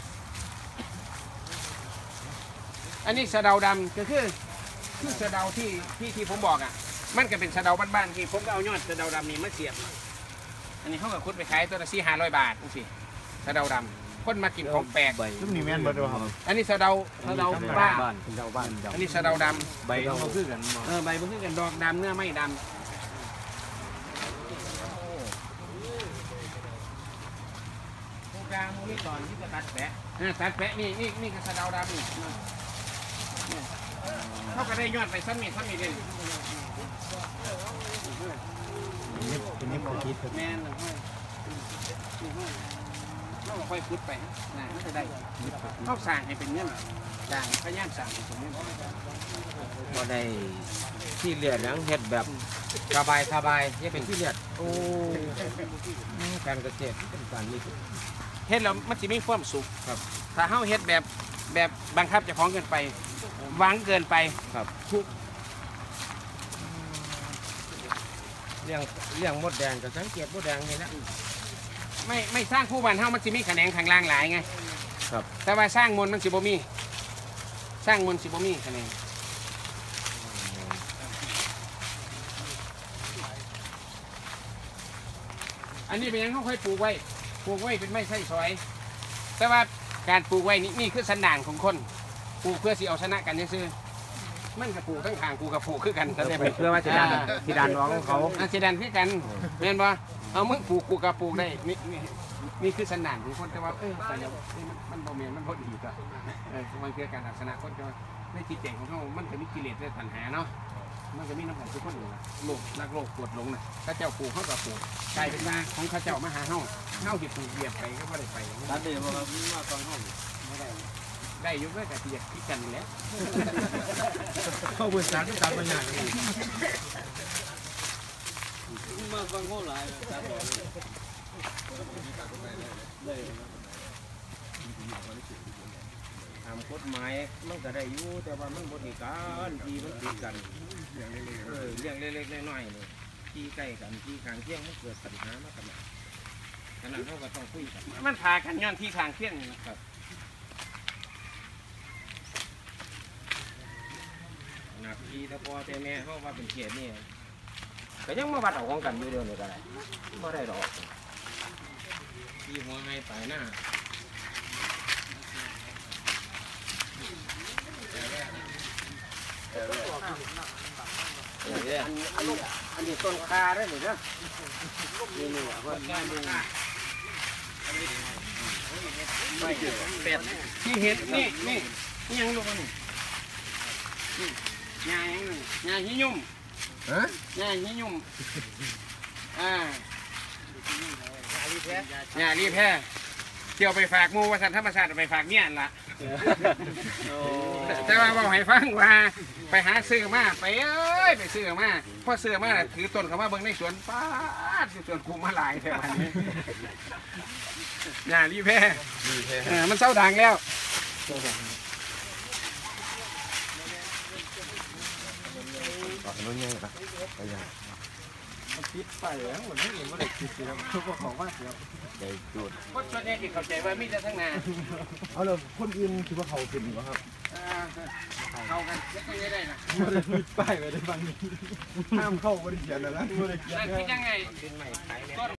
อันนี้สะเดาดำก็คือคือสะเดาที่ที่ที่ผมบอกอ่ะมันก็เป็นสะเดาบ้านๆที่ผมก็เอายอดสะเดาดำนี่มาเสียบอันนี้เขาก็คุดไปขายตัวละสี่ห้าร้อยบาทนี่สิสะเดาดำคนมากินของแปลก
ซุ่มนี่แม่นบ่ดูครับ
อันนี้สะเดาสะเดาบ้าน
เป็นเจ้าบ้าน
อันนี้สะเดาดำ
ใบมันคือกัน
เออใบมันคือกันดอกดำเนื้อไม่ดำโครงการมูลนิธิตอนที่จะตัดแปะตัดแปะนี่นี่นี่คือสะเดาดำนี่เขาก็ได้ยอดไปซ้ำมีซ้ำมีเลย
เป็นนี้ผมคิด
แม่นเลยเขาค่อยพุดไปนะมันจะได้เขาสั่งให้เป็นเงินสั่งพยายามสั่งให้เป็นเงิน
บ่ได้ที่เลียดนังเฮ็ดแบบสบายสบายยังเป็นที่เลียดโอ้การเกษตรเป็นการนี้
เฮ็ดแล้วมันจะมีความสุขครับถ้าเขาเฮ็ดแบบแบบบังคับเจ้าของเกินไปหวังเกินไป
ครับ
ทุก
เลี้ยงเลี้ยงมดแดงก็สังเกตมดแดงนี่นะ
ไม่ไม่สร้างคู่บ้านเฮามันสิมีแขนงข้างล่างหลายไง
ครับ
แต่ว่าสร้างมนมันสิบ่มีสร้างมนสิบ่มีแขนงอันนี้เป็นยังเขาค่อยปลูกไว้ปลูกไว้เป็นไม้ไส้ซอย แต่ว่าการปลูกไว้นี่นี่คือสันดานของคนปลูกเพื่อสิเอาชนะกันซื่อมันกับปลูกทั้งทางกูกับปลูกคือกันแต่
เพื่อว่าจะดันที่ดันน้องของเขา
อาสิดันคือกันเห็นบ่เอามึงปลูกกูกับปลูกได้นี่นี่นี่คือสันดานของคนแต่ว่าเออแต่เดี๋ยวมันบ่แม่นมันบ่ดีก็เออมันคือการเอาชนะคนแต่ว่าในจิตใจของเขามันก็มีกิเลสและตัณหาเนาะมันก็มีน้ำหนักทุกคนอยู่ละโลกรักโลกปวดหลงน่ะข้าเจ้าปลูกเขากับปลูกกลายเป็นว่าของข้าเจ้ามาหาเฮาเฮาสิปลูกเหยียบไปก็บ่ได้ไป
ตัดเดี๋ยวมามาฟังห้อง
ได้ยุคแรกแต่ที่อยากคิดกันแล้ว
เข้าบริษัทที่ตามปัญญา
มาฟังห้องหลายตัดเดี๋ยว
ทำกฎหมายมันก็ได้อยู่แต่ว่ามันบริการที่มันติดกันเออเรื่องเล็กๆน้อยๆนี่ที่ใกล้กันที่ข้างเคียงมันเกิดปัญหามากันขนาดเราก็ต้องคุยกัน
มันพากันย้อนที่ทางเที่ยงนี่นะครับ
หนักที่ตะพอแต่แม่เขาว่าเป็นเกียรตินี่ก็ยังมาวัดเอาของกันอยู่เดียวนี่ก็ได้ไม่ได้หรอกที่หัวไงตายหน้า
อันนี้อันนี้อันนี้ต้นคาได้หรือเปล่านี่นี่ว่าต้นคาดูไม่เป็ดที่เห็นนี่นี่นี่ยังลูกมันนี่งายังนี่งาหิยุ่มฮะงาหิยุ่มอ่างาลีแพ้งาลีแพ้เกี่ยวไปฝากมูวัฒนธรรมศาสตร์ไปฝากเนี่ยล่ะแต่ว่าบอกให้ฟังว่าไปหาซื้อมาไปเอ้ยไปซื้อมาพอซื้อมาถือต้นเขามาเบิ่งในสวนป้าดสวนกูมาหลายแต่วันนี้งาลีแพ้มันเศร้าดังแล้ว
มันยังไงไปยังคิดไปแล้วเหมือนไม่เห็นว่าเด็กคิดแล้วเขาบอกว่าเดี๋ยวได้จุด
คนส่วนใหญ่ที่เข้าใจว่ามีแต่ทั้งนา
เอาเลยคนอื่นคิดว่าเขาเป็นเหรอครับ
เข้ากันยังไงได้นะ
ไม่ได้คิดป้ายไว้ได้บางทีห้ามเข้าบริเขียนนะนะบริเขียน
นั่นคิดยังไง
เป็นใหม่ขาย